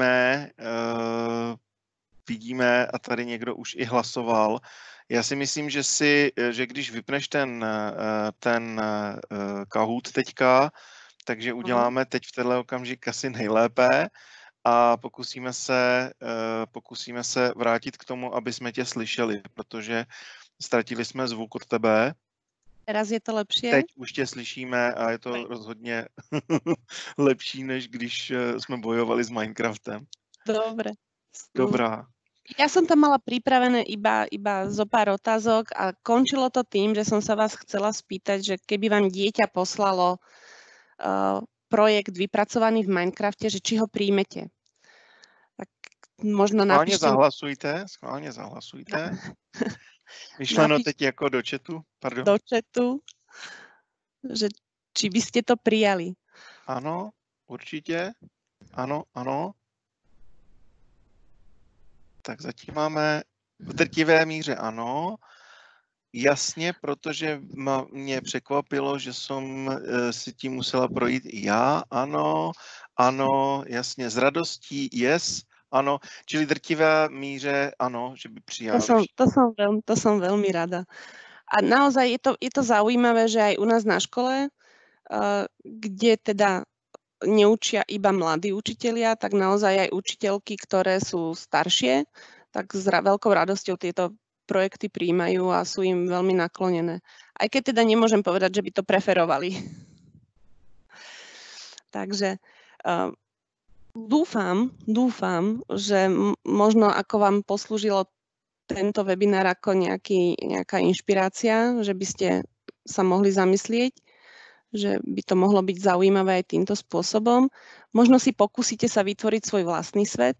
vidíme a tady někdo už i hlasoval. Já si myslím, že když vypneš ten Kahoot teďka, takže uděláme teď v tenhle okamžik asi nejlépe a pokusíme se vrátit k tomu, aby jsme tě slyšeli, protože ztratili jsme zvuk od tebe. Teraz je to lepšie? Teď už tě slyšíme a je to rozhodně lepší, než když jsme bojovali s Minecraftem. Dobre. Dobrá. Ja som tam mala pripravené iba zo pár otázok a končilo to tým, že som sa vás chcela spýtať, že keby vám dieťa poslalo projekt vypracovaný v Minecrafte, že či ho príjmete. Tak možno napíšte... Schválně zahlasujte. Myšleno teď jako do chatu, pardon. Do chatu, že či by ste to prijali. Ano, určitě. Ano. Tak zatím máme v drtivé míře ano. Jasně, protože mě překvapilo, že jsem si tím musela projít i já. Ano, jasně, s radostí, yes. Áno, čili drtivé míře, áno, že by prijali. To som veľmi rada. A naozaj je to zaujímavé, že aj u nás na škole, kde teda neučia iba mladí učitelia, tak naozaj aj učiteľky, ktoré sú staršie, tak s veľkou radosťou tieto projekty prijímajú a sú im veľmi naklonené. Aj keď teda nemôžem povedať, že by to preferovali. Takže... Dúfam, že možno ako vám poslúžilo tento webinár ako nejaká inšpirácia, že by ste sa mohli zamyslieť, že by to mohlo byť zaujímavé aj týmto spôsobom. Možno si pokúsite sa vytvoriť svoj vlastný svet.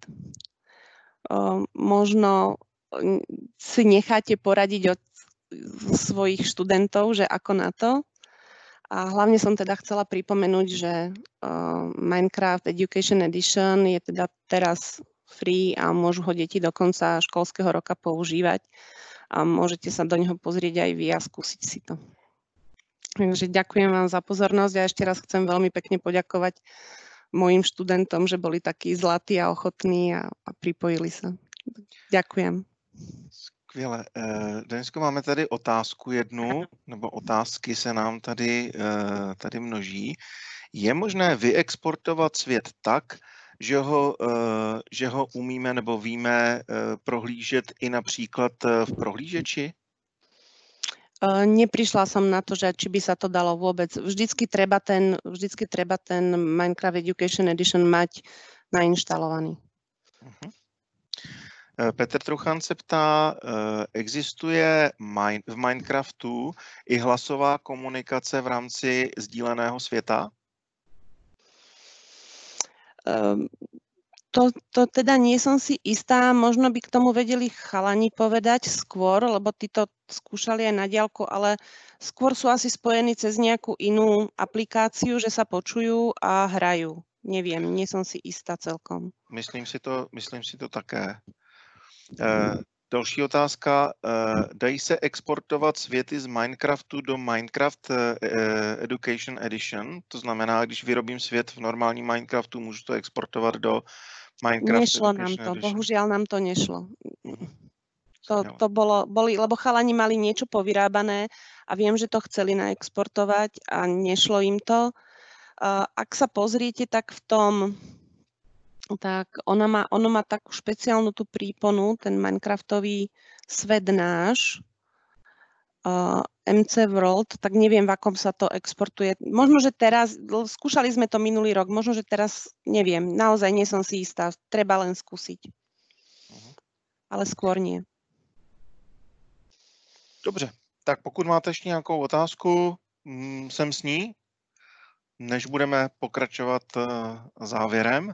Možno si necháte poradiť od svojich študentov, že ako na to. A hlavne som teda chcela pripomenúť, že Minecraft Education Edition je teda teraz free a môžu ho deti do konca školského roka používať. A môžete sa do neho pozrieť aj vy a skúsiť si to. Takže ďakujem vám za pozornosť a ešte raz chcem veľmi pekne poďakovať mojim študentom, že boli takí zlatí a ochotní a pripojili sa. Ďakujem. Skvěle. Denisko, máme tady otázku jednu, nebo otázky se nám tady množí. Je možné vyexportovat svět tak, že ho umíme nebo víme prohlížet i například v prohlížeči? Neprišla som na to, že či by sa to dalo vôbec. Vždycky treba ten Minecraft Education Edition mať nainštalovaný. Petr Truchan se ptá, existuje v Minecraftu i hlasová komunikace v rámci sdíleného světa? To teda nie som si istá, možno by k tomu vedeli chalani povedať skôr, lebo tí to skúšali aj na diaľku, ale skôr sú asi spojení cez nejakú inú aplikáciu, že sa počujú a hrajú. Neviem, nie som si istá celkom. Myslím si to také. Další otázka. Dají se exportovat světy z Minecraftu do Minecraft Education Edition? To znamená, když vyrobím svět v normálním Minecraftu, můžu to exportovat do Minecraft Nešlo Education nám to, Edition? bohužiaľ nám to nešlo. To boli, lebo chalani mali niečo povyrábané a viem, že to chceli naexportovať a nešlo im to. Ak sa pozriete, tak ono má takú špeciálnu tú príponu, ten Minecraftový svet náš, MC World, tak neviem, v akom sa to exportuje. Možno, že teraz, skúšali sme to minulý rok, možno, že teraz, neviem, naozaj nie som si istá, treba len skúsiť. Ale skôr nie. Dobře, tak pokud máte ještě nějakou otázku, jsem s ní, než budeme pokračovat závěrem.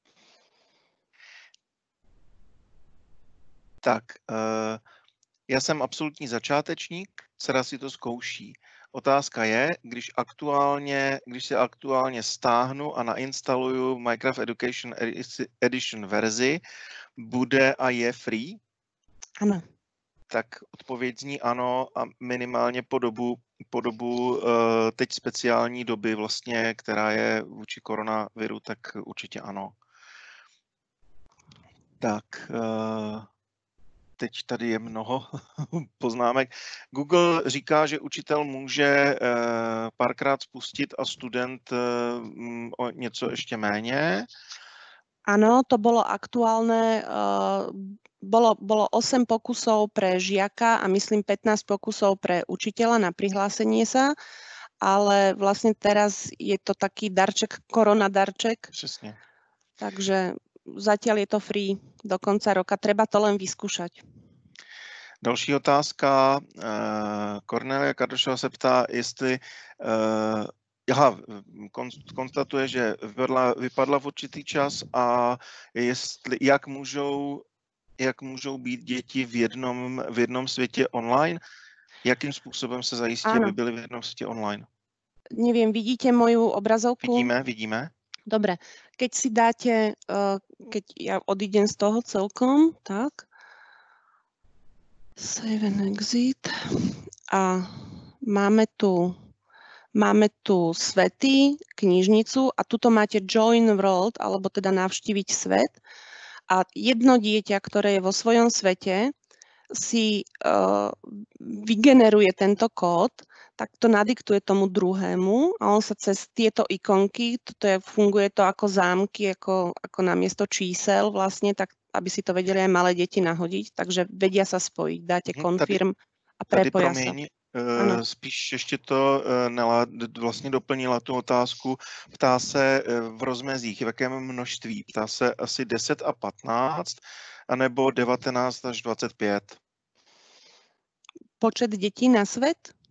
Tak, já jsem absolutní začátečník, dcera si to zkouší. Otázka je, když si aktuálně stáhnu a nainstaluju Minecraft Education Edition verzi, bude a je free? Ano. Tak odpověď zní ano a minimálně po dobu teď speciální doby vlastně, která je vůči koronaviru, tak určitě ano. Tak, teď tady je mnoho poznámek. Google říká, že učitel může párkrát spustit a student o něco ještě méně. Áno, to bolo aktuálne. Bolo 8 pokusov pre žiaka a myslím 15 pokusov pre učiteľa na prihlásenie sa, ale vlastne teraz je to taký darček, koronadarček. Přesně. Takže zatiaľ je to free do konca roka, treba to len vyskúšať. Další otázka. Kornelia Kardošová se ptá, jestli konstatuje, že vypadla v určitý čas a jak můžou být děti v jednom světě online? Jakým způsobem se zajistí, aby byly v jednom světě online? Neviem, vidíte moju obrazovku? Vidíme. Dobre, keď si dáte, keď ja odídem z toho celkom, tak. Save and exit. A máme tu svety, knižnicu a tuto máte Join World, alebo teda navštíviť svet. A jedno dieťa, ktoré je vo svojom svete, si vygeneruje tento kód, tak to nadiktuje tomu druhému a on sa cez tieto ikonky, funguje to ako zámky, ako namiesto čísel vlastne, tak aby si to vedeli aj malé deti nahodiť, takže vedia sa spojiť, dáte confirm a prepoja sa. Spíš ještě to vlastně doplnila tu otázku. Ptá se v rozmezích, v jakém množství? Ptá se asi 10 a 15, anebo 19 až 25? Počet detí na svet?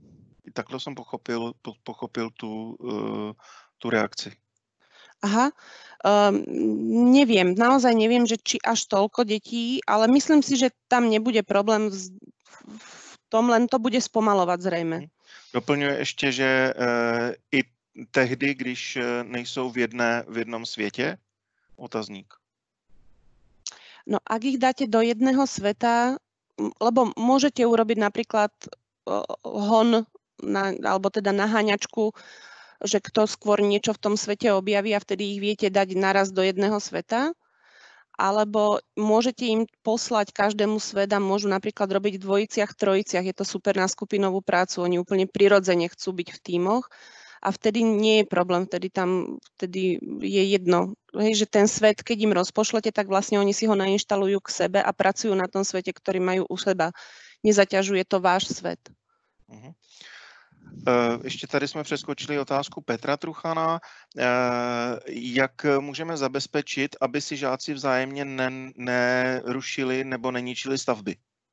takhle jsem pochopil tu reakci. Aha, neviem, naozaj neviem, že či až toľko detí, ale myslím si, že tam nebude problém v tom, len to bude spomalovať zrejme. Doplňuje ještě, že i tehdy, když nejsou v jednom světě? Otazník. No ak ich dáte do jedného sveta, lebo môžete urobiť napríklad hon, alebo teda naháňačku, že kto skôr niečo v tom svete objaví a vtedy ich viete dať naraz do jedného sveta, alebo môžete im poslať každému svet a môžu napríklad robiť v dvojiciach, trojiciach. Je to super na skupinovú prácu, oni úplne prirodzene chcú byť v tímoch a vtedy nie je problém, vtedy je jedno, že ten svet, keď im rozpošlete, tak vlastne oni si ho nainštalujú k sebe a pracujú na tom svete, ktorý majú u seba. Nezaťažuje to váš svet. Uh-huh. Ještě tady jsme přeskočili otázku Petra Truchana. Jak můžeme zabezpečit, aby si žáci vzájemně nerušili nebo neničili stavby?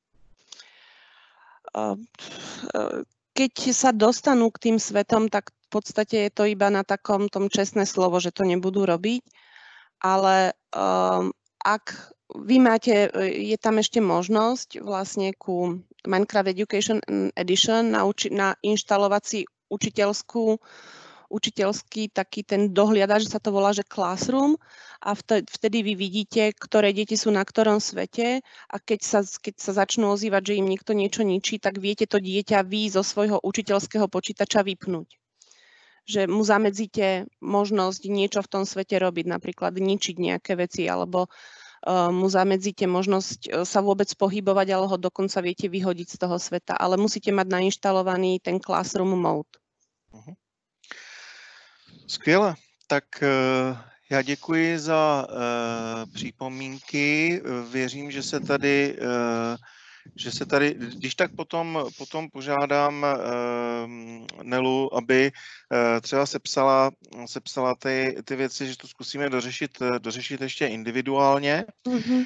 Keď sa dostanú k tým svetom, tak v podstate je to iba na takom tom čestné slovo, že to nebudú robiť. Ale ak vy máte, je tam ešte možnosť vlastne ku Minecraft Education Edition nainštalovať si učiteľský taký ten dohliadač, že sa to volá, že Classroom a vtedy vy vidíte, ktoré deti sú na ktorom svete a keď sa začnú ozývať, že im niekto niečo ničí, tak viete to dieťa vy zo svojho učiteľského počítača vypnúť. Že mu zamedzíte možnosť niečo v tom svete robiť, napríklad ničiť nejaké veci alebo mu zamedzíte možnosť sa vôbec pohybovať, ale ho dokonca viete vyhodiť z toho sveta. Ale musíte mať nainštalovaný ten Classroom mode. Skvěle. Tak já děkuji za připomínky. Věřím, že se tady, když tak potom požádám Nelu, aby třeba sepsala ty věci, že to zkusíme dořešit ještě individuálně. Mm-hmm.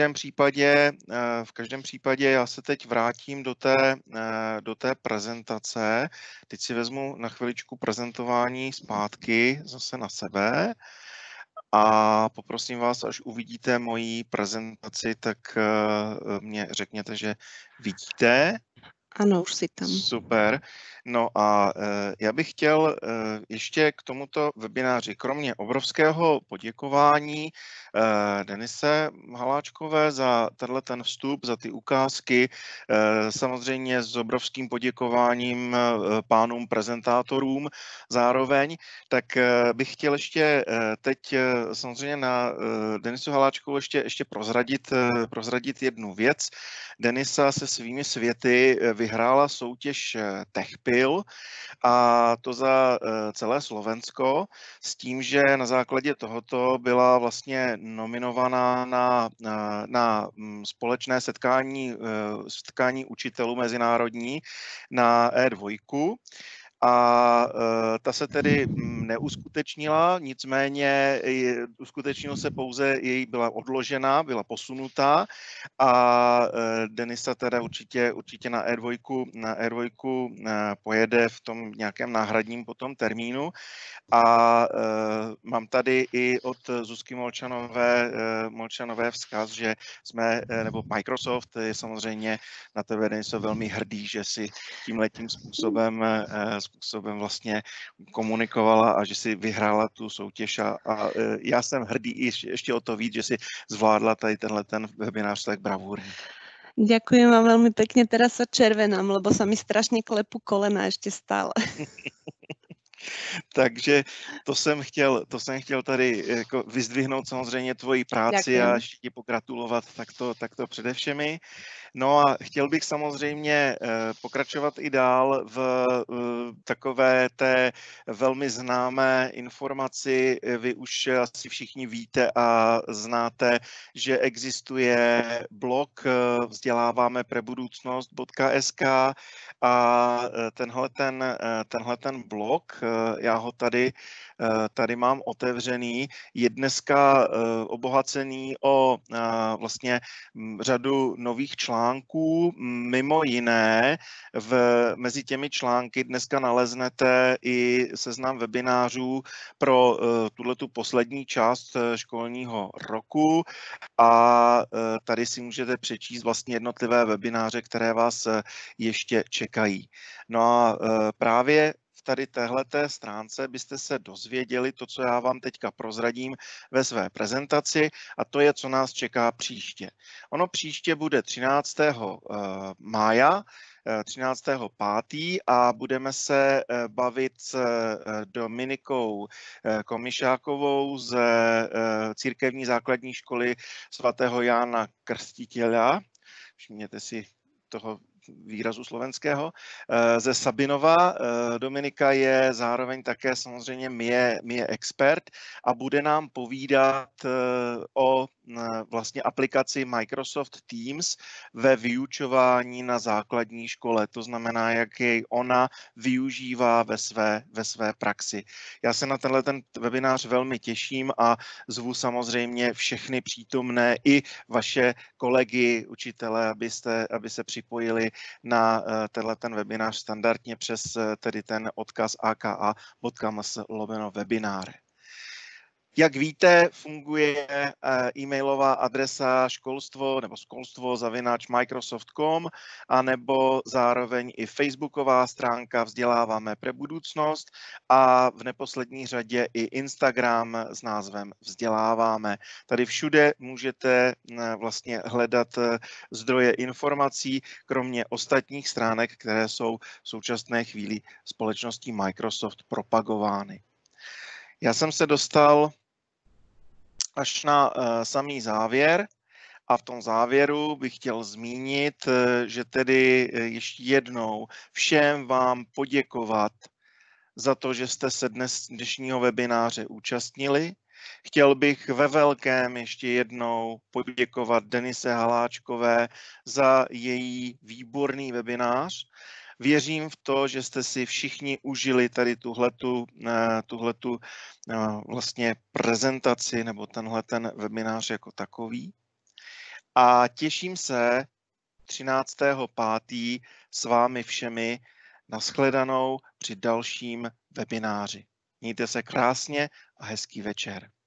V každém případě já se teď vrátím do té prezentace. Teď si vezmu na chviličku prezentování zpátky zase na sebe. A poprosím vás, až uvidíte moji prezentaci, tak mě řekněte, že vidíte. Ano, už si tam. Super. No a já bych chtěl ještě k tomuto webináři, kromě obrovského poděkování Denise Haláčkové za ten vstup, za ty ukázky, samozřejmě s obrovským poděkováním pánům prezentátorům zároveň, tak bych chtěl ještě teď samozřejmě na Denisu Haláčkovou ještě prozradit jednu věc. Denisa se svými světy vyhrála soutěž TechPil a to za celé Slovensko s tím, že na základě tohoto byla vlastně nominovaná na společné setkání učitelů mezinárodní na E2. A ta se tedy neuskutečnila, nicméně uskutečnilo se pouze, byla odložena, byla posunutá a Denisa teda určitě na E2 pojede v tom nějakém náhradním potom termínu a mám tady i od Zuzky Molčanové vzkaz, že nebo Microsoft je samozřejmě na tebe, Deniso, velmi hrdý, že si tímhletím způsobem vlastně komunikovala a že si vyhrála tu soutěž a já jsem hrdý ještě o to víc, že si zvládla tady ten webinář tak bravúrne. Ďakujem vám veľmi pekne, teraz sa červenám, lebo sa mi strašne klepú kolena ešte stále. Takže to jsem chtěl tady jako vyzdvihnout samozřejmě tvoji práci. Děkujem. A ještě ti pogratulovat takto přede všemi. No a chtěl bych samozřejmě pokračovat i dál v takové té velmi známé informaci. Vy už asi všichni víte a znáte, že existuje blog vzděláváme pre budúcnosť.sk a tenhle blog, já ho tady mám otevřený, je dneska obohacený o vlastně řadu nových článků, článků. Mimo jiné, mezi těmi články dneska naleznete i seznam webinářů pro tuhletu poslední část školního roku a tady si můžete přečíst vlastně jednotlivé webináře, které vás ještě čekají. No a právě v tady téhleté stránce byste se dozvěděli to, co já vám teďka prozradím ve své prezentaci, a to je, co nás čeká příště. Ono příště bude 13. mája, 13.5. a budeme se bavit s Dominikou Komišákovou z Církevní základní školy svatého Jána Krstitele. Všimněte si toho výrazu slovenského, ze Sabinova. Dominika je zároveň také samozřejmě mě expert a bude nám povídat o vlastně aplikaci Microsoft Teams ve vyučování na základní škole. To znamená, jak jej ona využívá ve své praxi. Já se na ten webinář velmi těším a zvu samozřejmě všechny přítomné i vaše kolegy, učitele, aby se připojili na ten webinář standardně přes tedy ten odkaz aka.ms/webináře. Jak víte, funguje e-mailová adresa školstvo@microsoft.com a nebo zároveň i facebooková stránka Vzděláváme pre budúcnosť a v neposlední řadě i Instagram s názvem Vzděláváme. Tady všude můžete vlastně hledat zdroje informací, kromě ostatních stránek, které jsou v současné chvíli společností Microsoft propagovány. Já jsem se dostal až na samý závěr a v tom závěru bych chtěl zmínit, že tedy ještě jednou všem vám poděkovat za to, že jste se dnešního webináře účastnili. Chtěl bych ve velkém ještě jednou poděkovat Denise Haláčkové za její výborný webinář. Věřím v to, že jste si všichni užili tady tuhletu vlastně prezentaci nebo ten webinář jako takový. A těším se 13.5. s vámi všemi nashledanou při dalším webináři. Mějte se krásně a hezký večer.